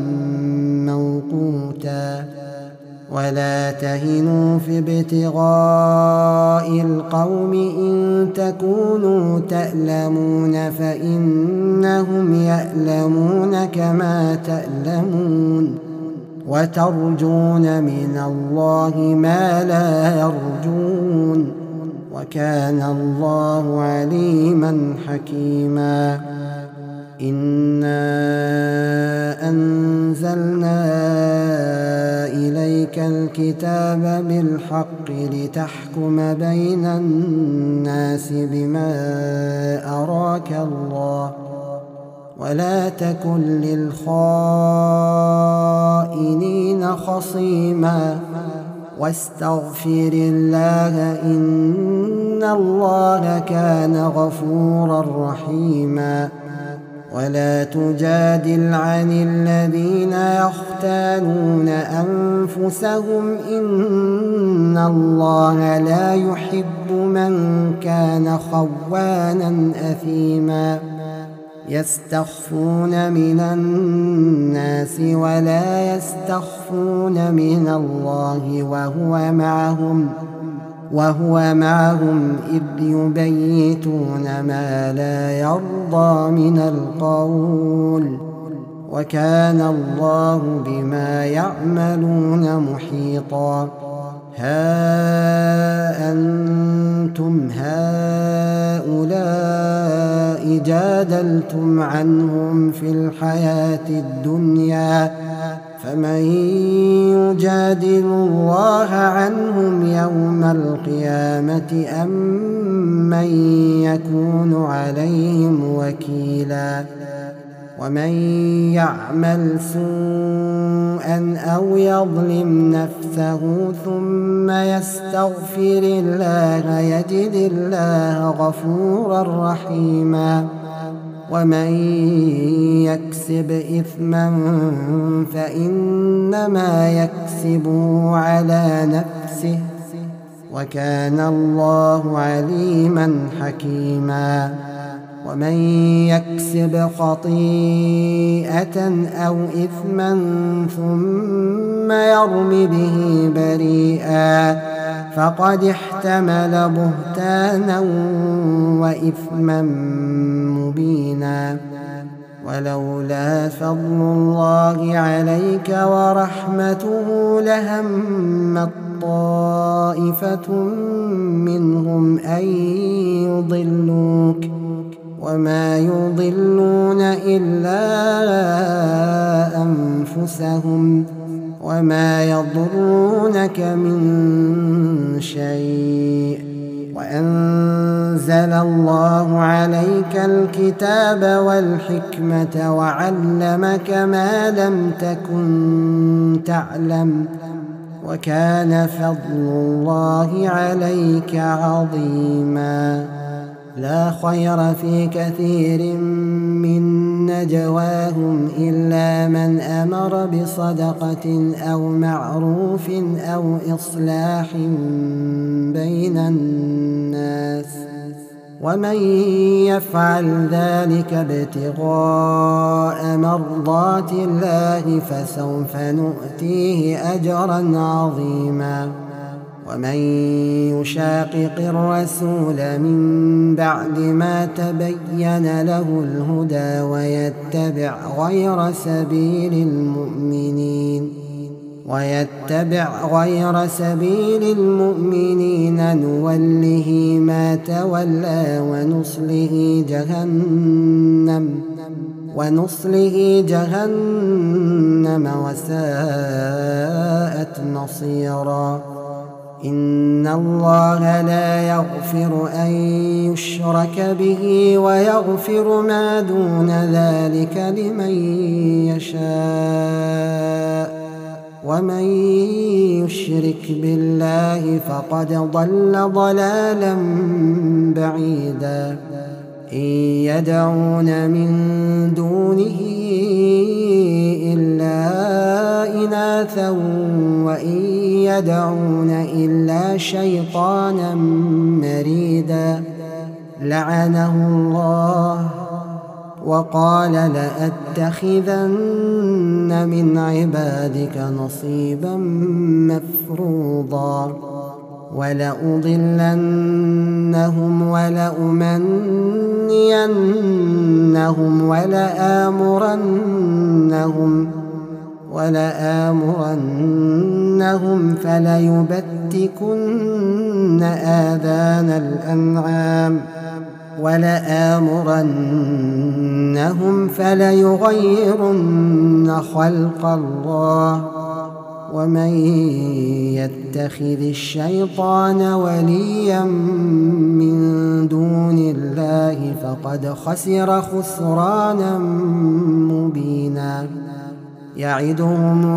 [SPEAKER 1] موقوتا ولا تهنوا في ابتغاء القوم إن تكونوا تألمون فإنهم يألمون كما تألمون وترجون من الله ما لا يرجون وكان الله عليما حكيما إنا أنزلنا إليك الكتاب بالحق لتحكم بين الناس بما أراك الله ولا تكن للخائنين خصيما واستغفر الله إن الله كان غفورا رحيما ولا تجادل عن الذين يختارون يختانون أنفسهم إن الله لا يحب من كان خوانا أثيما يستخفون من الناس ولا يستخفون من الله وهو معهم إذ يبيتون ما لا يرضى من القول وكان الله بما يعملون محيطا ها أنتم هؤلاء جادلتم عنهم في الحياة الدنيا فمن يجادل الله عنهم يوم القيامة أم من يكون عليهم وكيلا ومن يعمل سوءا أو يظلم نفسه ثم يستغفر الله يجد الله غفورا رحيما ومن يكسب إثما فإنما يكسبه على نفسه وكان الله عليما حكيما ومن يكسب خطيئة أو إثما ثم يرم به بريئا فقد احتمل بهتانا وإثما مبينا ولولا فضل الله عليك ورحمته لهمت طائفة منهم أن يضلوك وما يضلون إلا أنفسهم وما يضرونك من شيء وأنزل الله عليك الكتاب والحكمة وعلمك ما لم تكن تعلم وكان فضل الله عليك عظيما لا خير في كثير من نجواهم إلا من أمر بصدقة أو معروف أو إصلاح بين الناس ومن يفعل ذلك ابتغاء مرضات الله فسوف نؤتيه أجرا عظيما ومن يشاقق الرسول من بعد ما تبين له الهدى ويتبع غير سبيل المؤمنين نوله ما تولى ونصله جهنم وساءت مصيرا إن الله لا يغفر أن يشرك به ويغفر ما دون ذلك لمن يشاء ومن يشرك بالله فقد ضل ضلالا بعيدا إن يدعون من دونه إلا إناثا وإن يدعون إلا شيطانا مريدا لعنه الله وقال لأتخذن من عبادك نصيبا مفروضا ولأضلنهم ولأمنينهم ولآمرنهم فليبتكن آذان الأنعام فليغيرن خلق الله ومن يتخذ الشيطان وليا من دون الله فقد خسر خسرانا مبينا يعدهم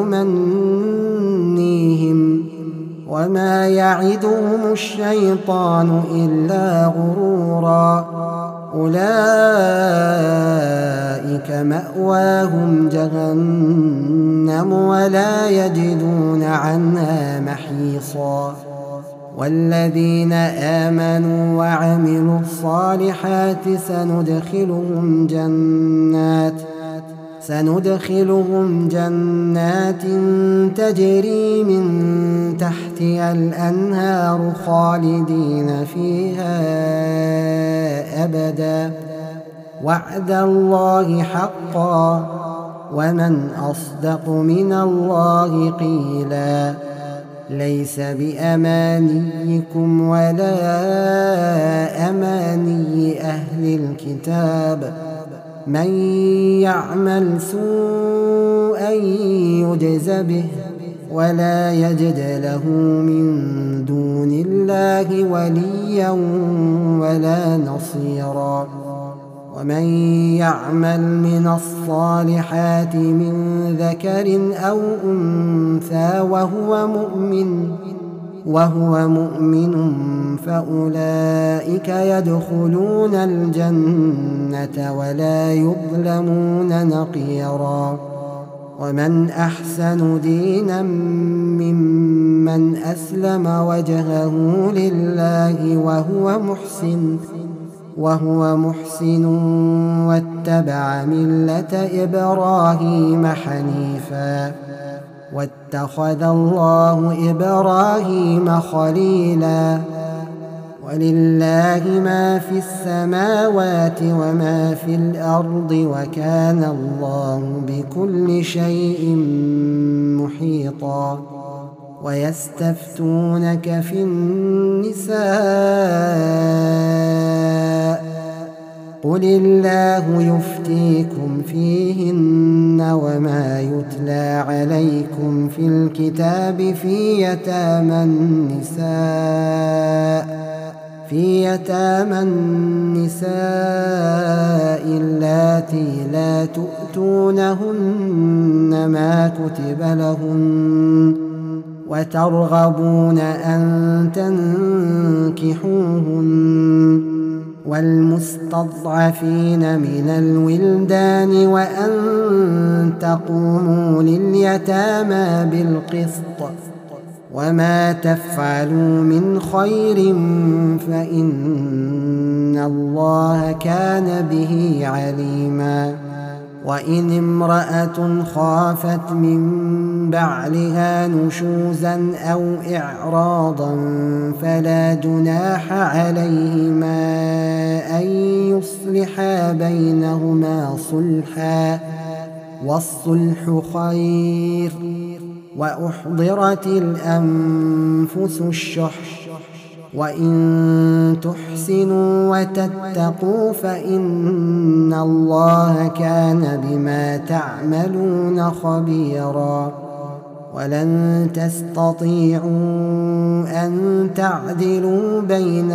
[SPEAKER 1] ويمنيهم وما يعدهم الشيطان إلا غرورا أولئك فأولئك مأواهم جهنم ولا يجدون عنها محيصا. والذين آمنوا وعملوا الصالحات سندخلهم جنات تجري من تحتها الأنهار خالدين فيها أبدا وعد الله حقا ومن أصدق من الله قيلا. ليس بأمانيكم ولا أماني أهل الكتاب من يعمل سوءا يجز به ولا يجد له من دون الله وليا ولا نصيرا. ومن يعمل من الصالحات من ذكر أو أنثى وهو مؤمن فأولئك يدخلون الجنة ولا يظلمون نقيرا. ومن أحسن دينا ممن أسلم وجهه لله وهو محسن واتبع ملة إبراهيم حنيفا واتخذ الله إبراهيم خليلا. ولله ما في السماوات وما في الأرض وكان الله بكل شيء محيطا. ويستفتونك في النساء قل الله يفتيكم فيهن وما يتلى عليكم في الكتاب في يتامى النساء اللاتي لا تؤتونهن ما كتب لهن وترغبون أن تنكحوهن والمستضعفين من الولدان وأن تقوموا لليتامى بالقسط وما تفعلوا من خير فإن الله كان به عليما. وإن امرأة خافت من بعلها نشوزا أو إعراضا فلا جناح عليهما أن يصلحا بينهما صلحا والصلح خير. وأحضرت الأنفس الشح وإن تحسنوا وتتقوا فإن الله كان بما تعملون خبيرا. ولن تستطيعوا أن تعدلوا بين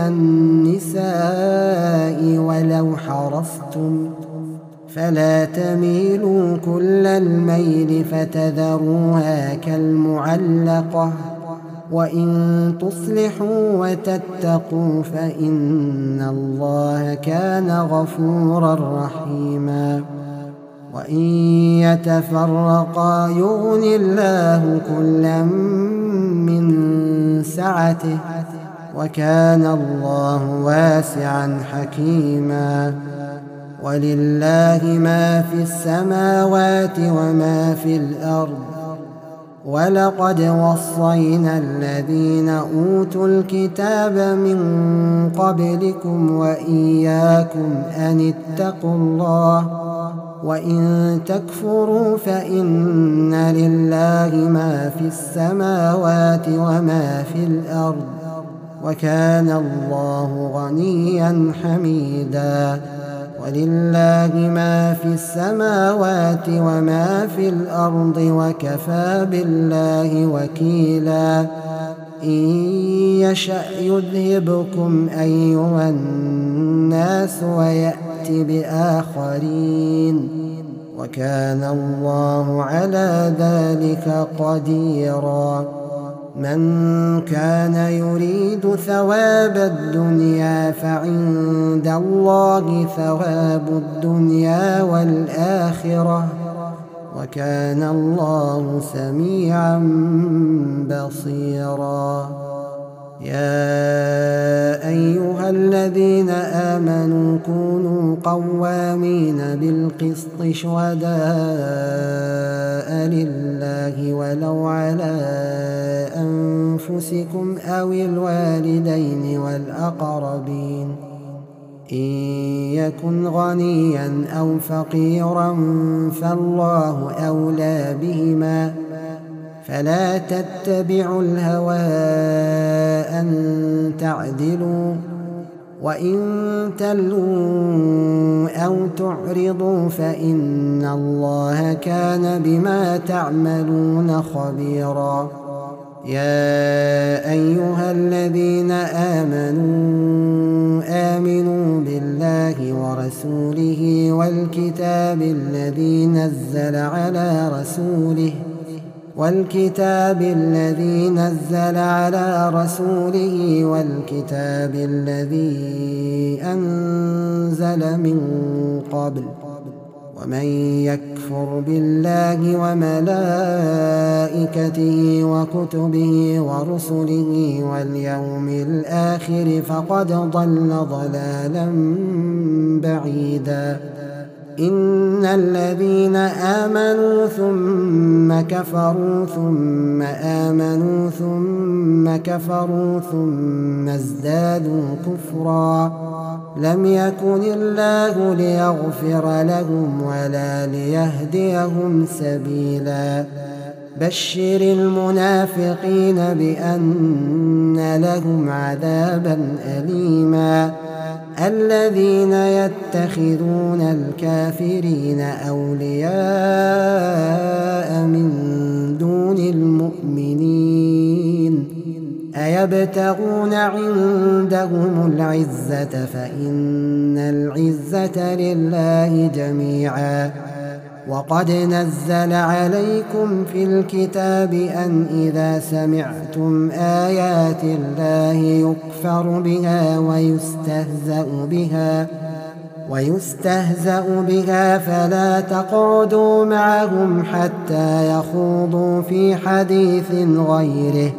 [SPEAKER 1] النساء ولو حرصتم فلا تميلوا كل الميل فتذروها كالمعلقة. وإن تصلحوا وتتقوا فإن الله كان غفورا رحيما. وإن يتفرقا يغن الله كلا من سعته وكان الله واسعا حكيما. ولله ما في السماوات وما في الأرض ولقد وصينا الذين أوتوا الكتاب من قبلكم وإياكم أن اتقوا الله وإن تكفروا فإن لله ما في السماوات وما في الأرض وكان الله غنيا حميدا. ولله ما في السماوات وما في الأرض وكفى بالله وكيلا. إن يشأ يذهبكم أيها الناس ويأت بآخرين وكان الله على ذلك قديرا. من كان يريد ثواب الدنيا فعند الله ثواب الدنيا والآخرة وكان الله سميعا بصيرا. يا أيها الذين آمنوا كونوا قوامين بالقسط شهداء لله ولو على أنفسكم أو الوالدين والأقربين إن يكن غنيا أو فقيرا فالله أولى بهما فلا تتبعوا الهوى أن تعدلوا وإن تلووا أو تعرضوا فإن الله كان بما تعملون خبيرا. يا أيها الذين آمنوا بالله ورسوله والكتاب الذي نزل على رسوله والكتاب الذي أنزل من قبل ومن يكفر بالله وملائكته وكتبه ورسله واليوم الآخر فقد ضل ضلالا بعيدا. إن الذين آمنوا ثم كفروا ثم آمنوا ثم كفروا ثم ازدادوا كفرا لم يكن الله ليغفر لهم ولا ليهديهم سبيلا. بشر المنافقين بأن لهم عذابا أليما. الذين يتخذون الكافرين أولياء من دون المؤمنين أيبتغون عندهم العزة فإن العزة لله جميعا. وقد نزل عليكم في الكتاب أن إذا سمعتم آيات الله يكفر بها ويستهزأ بها فلا تقعدوا معهم حتى يخوضوا في حديث غيره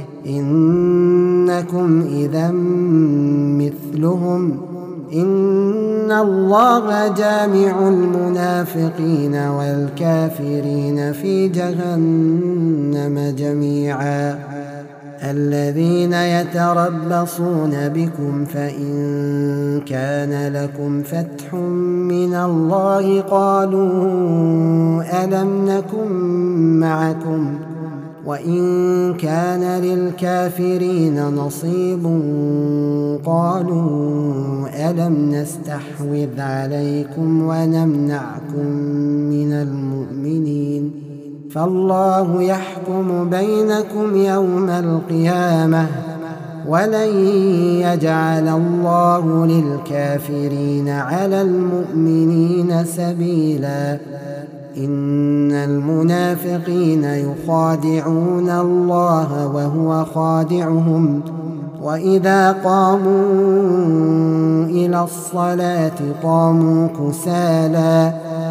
[SPEAKER 1] إنكم إذا مثلهم إن الله جامع المنافقين والكافرين في جهنم جميعا. الذين يتربصون بكم فإن كان لكم فتح من الله قالوا ألم نكن معكم وإن كان للكافرين نصيب قالوا ألم نستحوذ عليكم ونمنعكم من المؤمنين فالله يحكم بينكم يوم القيامة ولن يجعل الله للكافرين على المؤمنين سبيلا. إن المنافقين يخادعون الله وهو خادعهم وإذا قاموا إلى الصلاة قاموا كسالى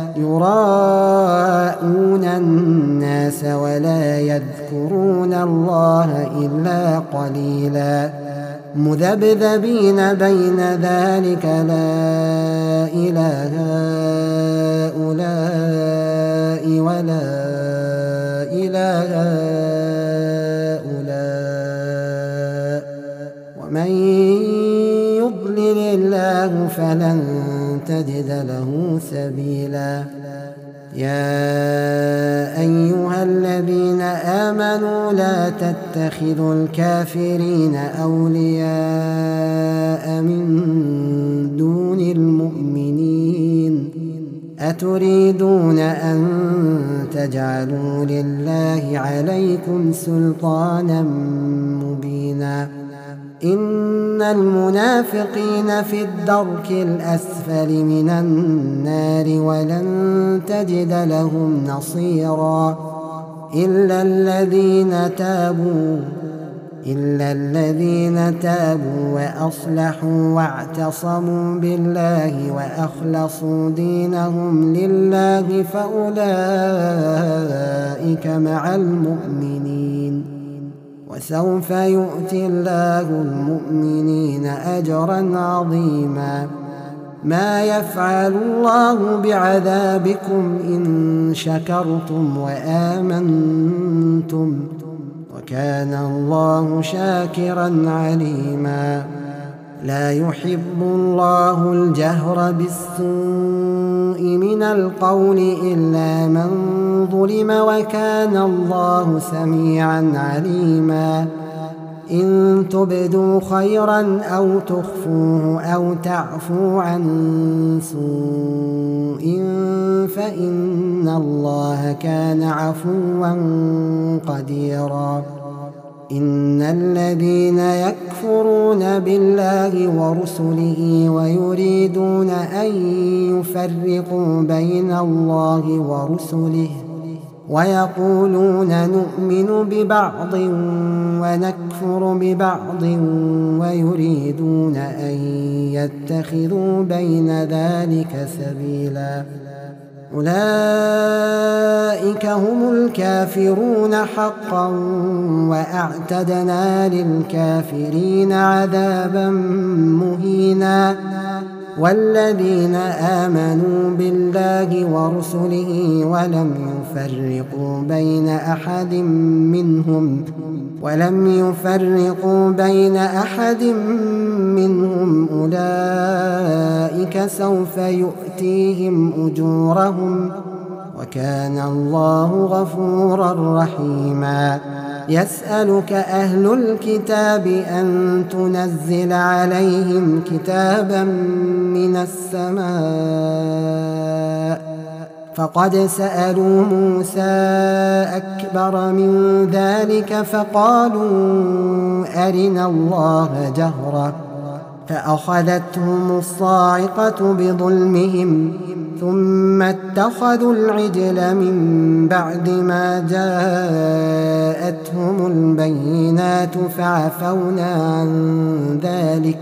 [SPEAKER 1] يراءون الناس ولا يذكرون الله إلا قليلا مذبذبين بين ذلك لا إله هؤلاء ولا إله هؤلاء ومن يضلل الله فلن تجد له سبيلا. يا أيها الذين آمنوا لا تتخذوا الكافرين أولياء من دون المؤمنين أتريدون أن تجعلوا لله عليكم سلطانا مبينا. إن المنافقين في الدرك الأسفل من النار ولن تجد لهم نصيرا. إلا الذين تابوا وأصلحوا واعتصموا بالله وأخلصوا دينهم لله فأولئك مع المؤمنين، وسوف يؤتي الله المؤمنين أجرا عظيما. ما يفعل الله بعذابكم إن شكرتم وآمنتم، وكان الله شاكرا عليما. لا يحب الله الجهر بالسوء من القول إلا من ظلم، وكان الله سميعا عليما. إن تبدوا خيرا أو تخفوه أو تعفوا عن سوء فإن الله كان عفوا قديرا. إن الذين يكفرون بالله ورسله ويريدون أن يفرقوا بين الله ورسله ويقولون نؤمن ببعض ونكفر ببعض ويريدون أن يتخذوا بين ذلك سبيلا، أولئك هم الكافرون حقا، وأعتدنا للكافرين عذابا مهينا. والذين آمنوا بالله ورسله ولم يفرقوا بين أحد منهم أولئك سوف يؤتيهم أجورهم، وكان الله غفورا رحيما. يسألك أهل الكتاب أن تنزل عليهم كتابا من السماء، فقد سألوا موسى أكبر من ذلك فقالوا أرنا الله جهرة، فأخذتهم الصاعقة بظلمهم ثم اتخذوا العجل من بعد ما جاءتهم البينات فعفونا عن ذلك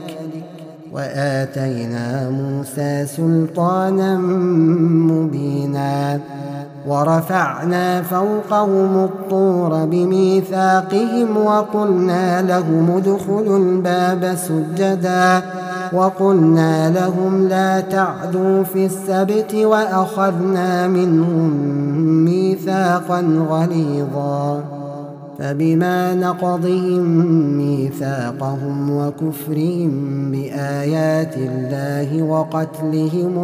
[SPEAKER 1] وآتينا موسى سلطانا مبينا. ورفعنا فوقهم الطور بميثاقهم وقلنا لهم ادخلوا الباب سجدا وقلنا لهم لا تعدوا في السبت وأخذنا منهم ميثاقا غليظا. فبما نقضهم ميثاقهم وكفرهم بآيات الله وقتلهم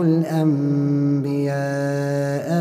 [SPEAKER 1] الأنبياء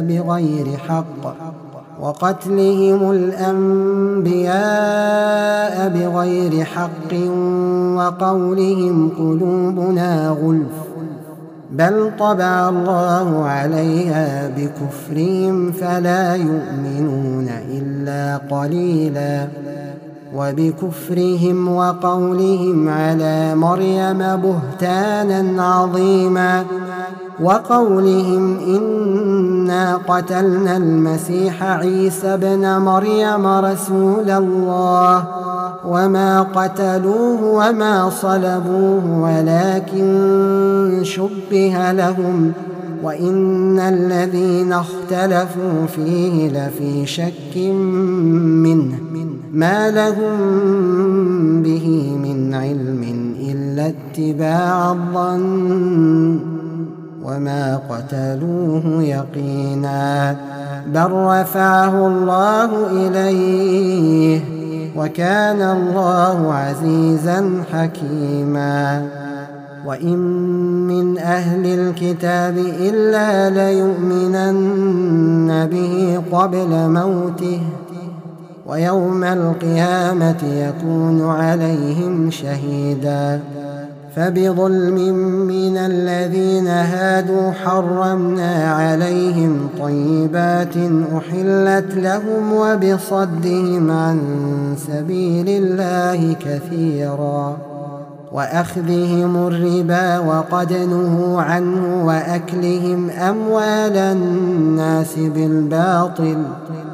[SPEAKER 1] بغير حق وقولهم قلوبنا غلف، بل طبع الله عليها بكفرهم فلا يؤمنون إلا قليلا. وبكفرهم وقولهم على مريم بهتانا عظيما، وقولهم إنا قتلنا المسيح عيسى ابن مريم رسول الله وما قتلوه وما صلبوه ولكن شبه لهم، وإن الذين اختلفوا فيه لفي شك منه ما لهم به من علم إلا اتباع الظن وما قتلوه يقينا، بل رفعه الله إليه وكان الله عزيزا حكيما. وإن من أهل الكتاب إلا ليؤمنن به قبل موته ويوم القيامة يكون عليهم شهيدا. فبظلم من الذين هادوا حرمنا عليهم طيبات أحلت لهم وبصدهم عن سبيل الله كثيرا، وأخذهم الربا وقد نهوا عنه وأكلهم أموال الناس بالباطل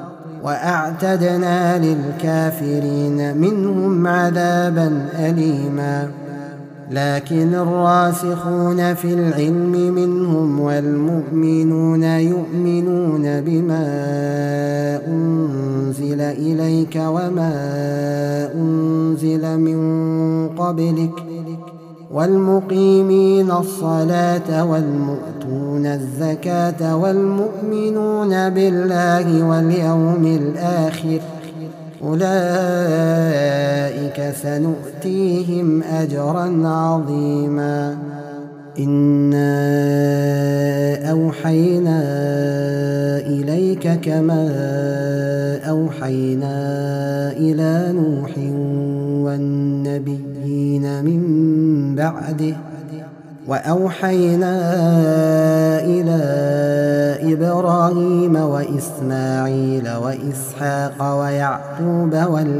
[SPEAKER 1] وأعتدنا للكافرين منهم عذابا أليما لكن الراسخون في العلم منهم والمؤمنون يؤمنون بما أنزل إليك وما أنزل من قبلك والمقيمين الصلاة والمؤتون الزكاة والمؤمنون بالله واليوم الآخر أولئك سنؤتيهم أجرا عظيما إنا أوحينا إليك كما أوحينا إلى نوح والنبيين من بعده وأوحينا إلى إبراهيم وإسماعيل وإسحاق ويعقوب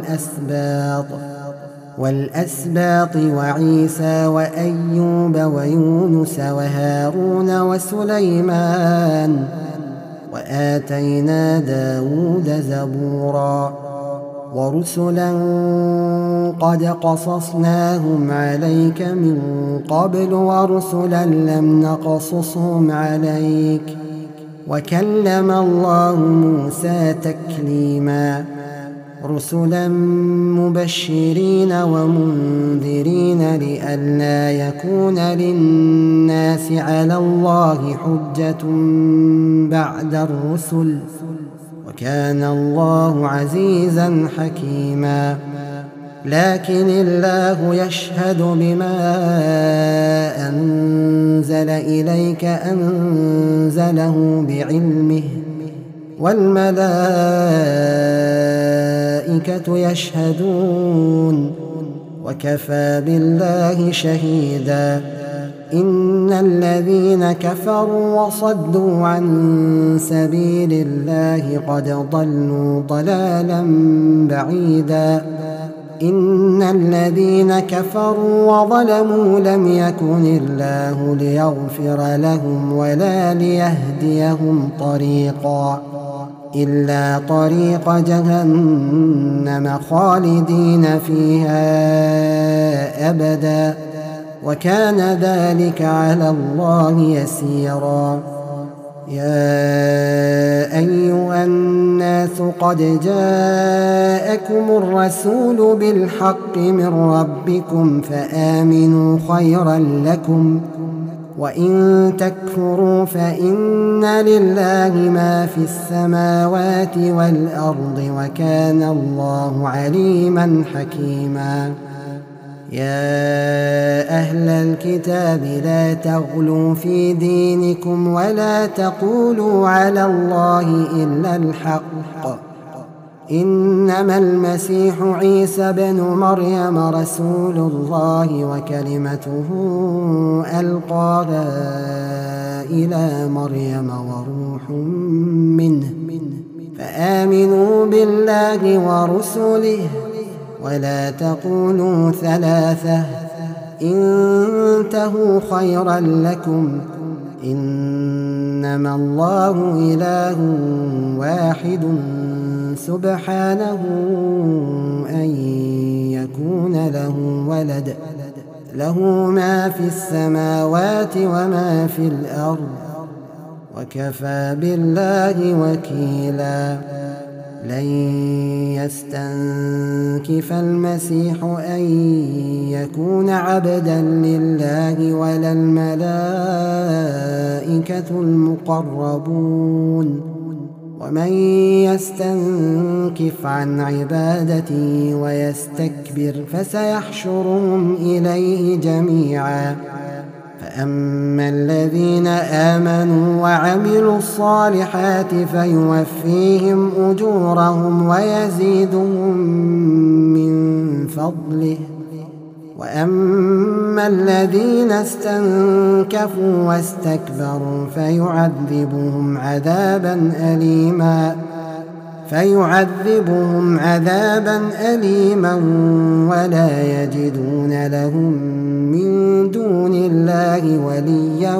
[SPEAKER 1] والأسباط وعيسى وأيوب ويونس وهارون وسليمان وآتينا داود زبورا ورسلا قد قصصناهم عليك من قبل ورسلا لم نقصصهم عليك وكلم الله موسى تكليما رسلا مبشرين ومنذرين لئلا يكون للناس على الله حجة بعد الرسل وكان الله عزيزا حكيما لكن الله يشهد بما أنزل إليك أنزله بعلمه والملائكة يشهدون وكفى بالله شهيدا إن الذين كفروا وصدوا عن سبيل الله قد ضلوا ضلالا بعيدا إن الذين كفروا وظلموا لم يكن الله ليغفر لهم ولا ليهديهم طريقا إلا طريق جهنم خالدين فيها أبدا وكان ذلك على الله يسيرا يا أيها الناس قد جاءكم الرسول بالحق من ربكم فآمنوا خيرا لكم وإن تكفروا فإن لله ما في السماوات والأرض وكان الله عليما حكيما يا أهل الكتاب لا تغلوا في دينكم ولا تقولوا على الله إلا الحق إنما المسيح عيسى بن مريم رسول الله وكلمته ألقاها إلى مريم وروح منه فآمنوا بالله ورسله ولا تقولوا ثلاثة انتهوا خيرا لكم إنما الله إله واحد سبحانه أن يكون له ولد له ما في السماوات وما في الأرض وكفى بالله وكيلا لن يستنكف المسيح أن يكون عبدا لله ولا الملائكة المقربون ومن يستنكف عن عبادته ويستكبر فسيحشرهم إليه جميعا فأما الذين آمنوا وعملوا الصالحات فيوفيهم أجورهم ويزيدهم من فضله وأما الذين استنكفوا واستكبروا فيعذبهم عذابا أليما ولا يجدون لهم من دون الله وليا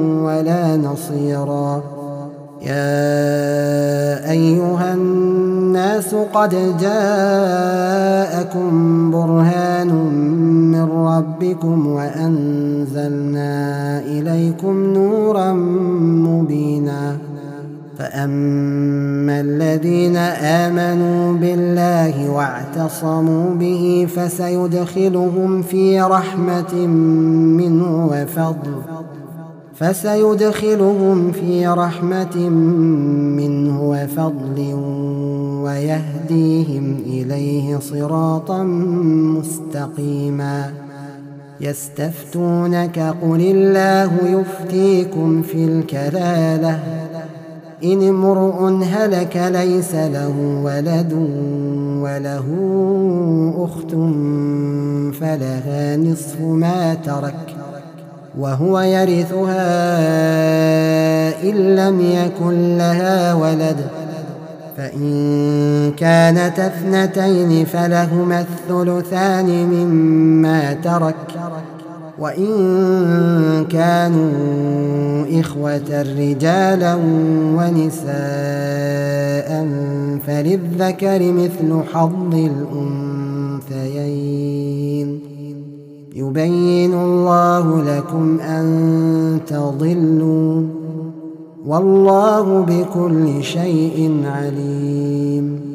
[SPEAKER 1] ولا نصيرا يا أيها الناس الناس قد جاءكم برهان من ربكم وأنزلنا إليكم نورا مبينا فأما الذين آمنوا بالله واعتصموا به فسيدخلهم في رحمة منه وفضل ويهديهم إليه صراطا مستقيما يستفتونك قل الله يفتيكم في الكلالة إن امرؤ هلك ليس له ولد وله أخت فلها نصف ما ترك وهو يرثها إن لم يكن لها ولد فإن كانت اثنتين فلهما الثلثان مما ترك وإن كانوا إخوة رجالا ونساء فللذكر مثل حظ الأنثيين يبين الله لكم أن تضلوا والله بكل شيء عليم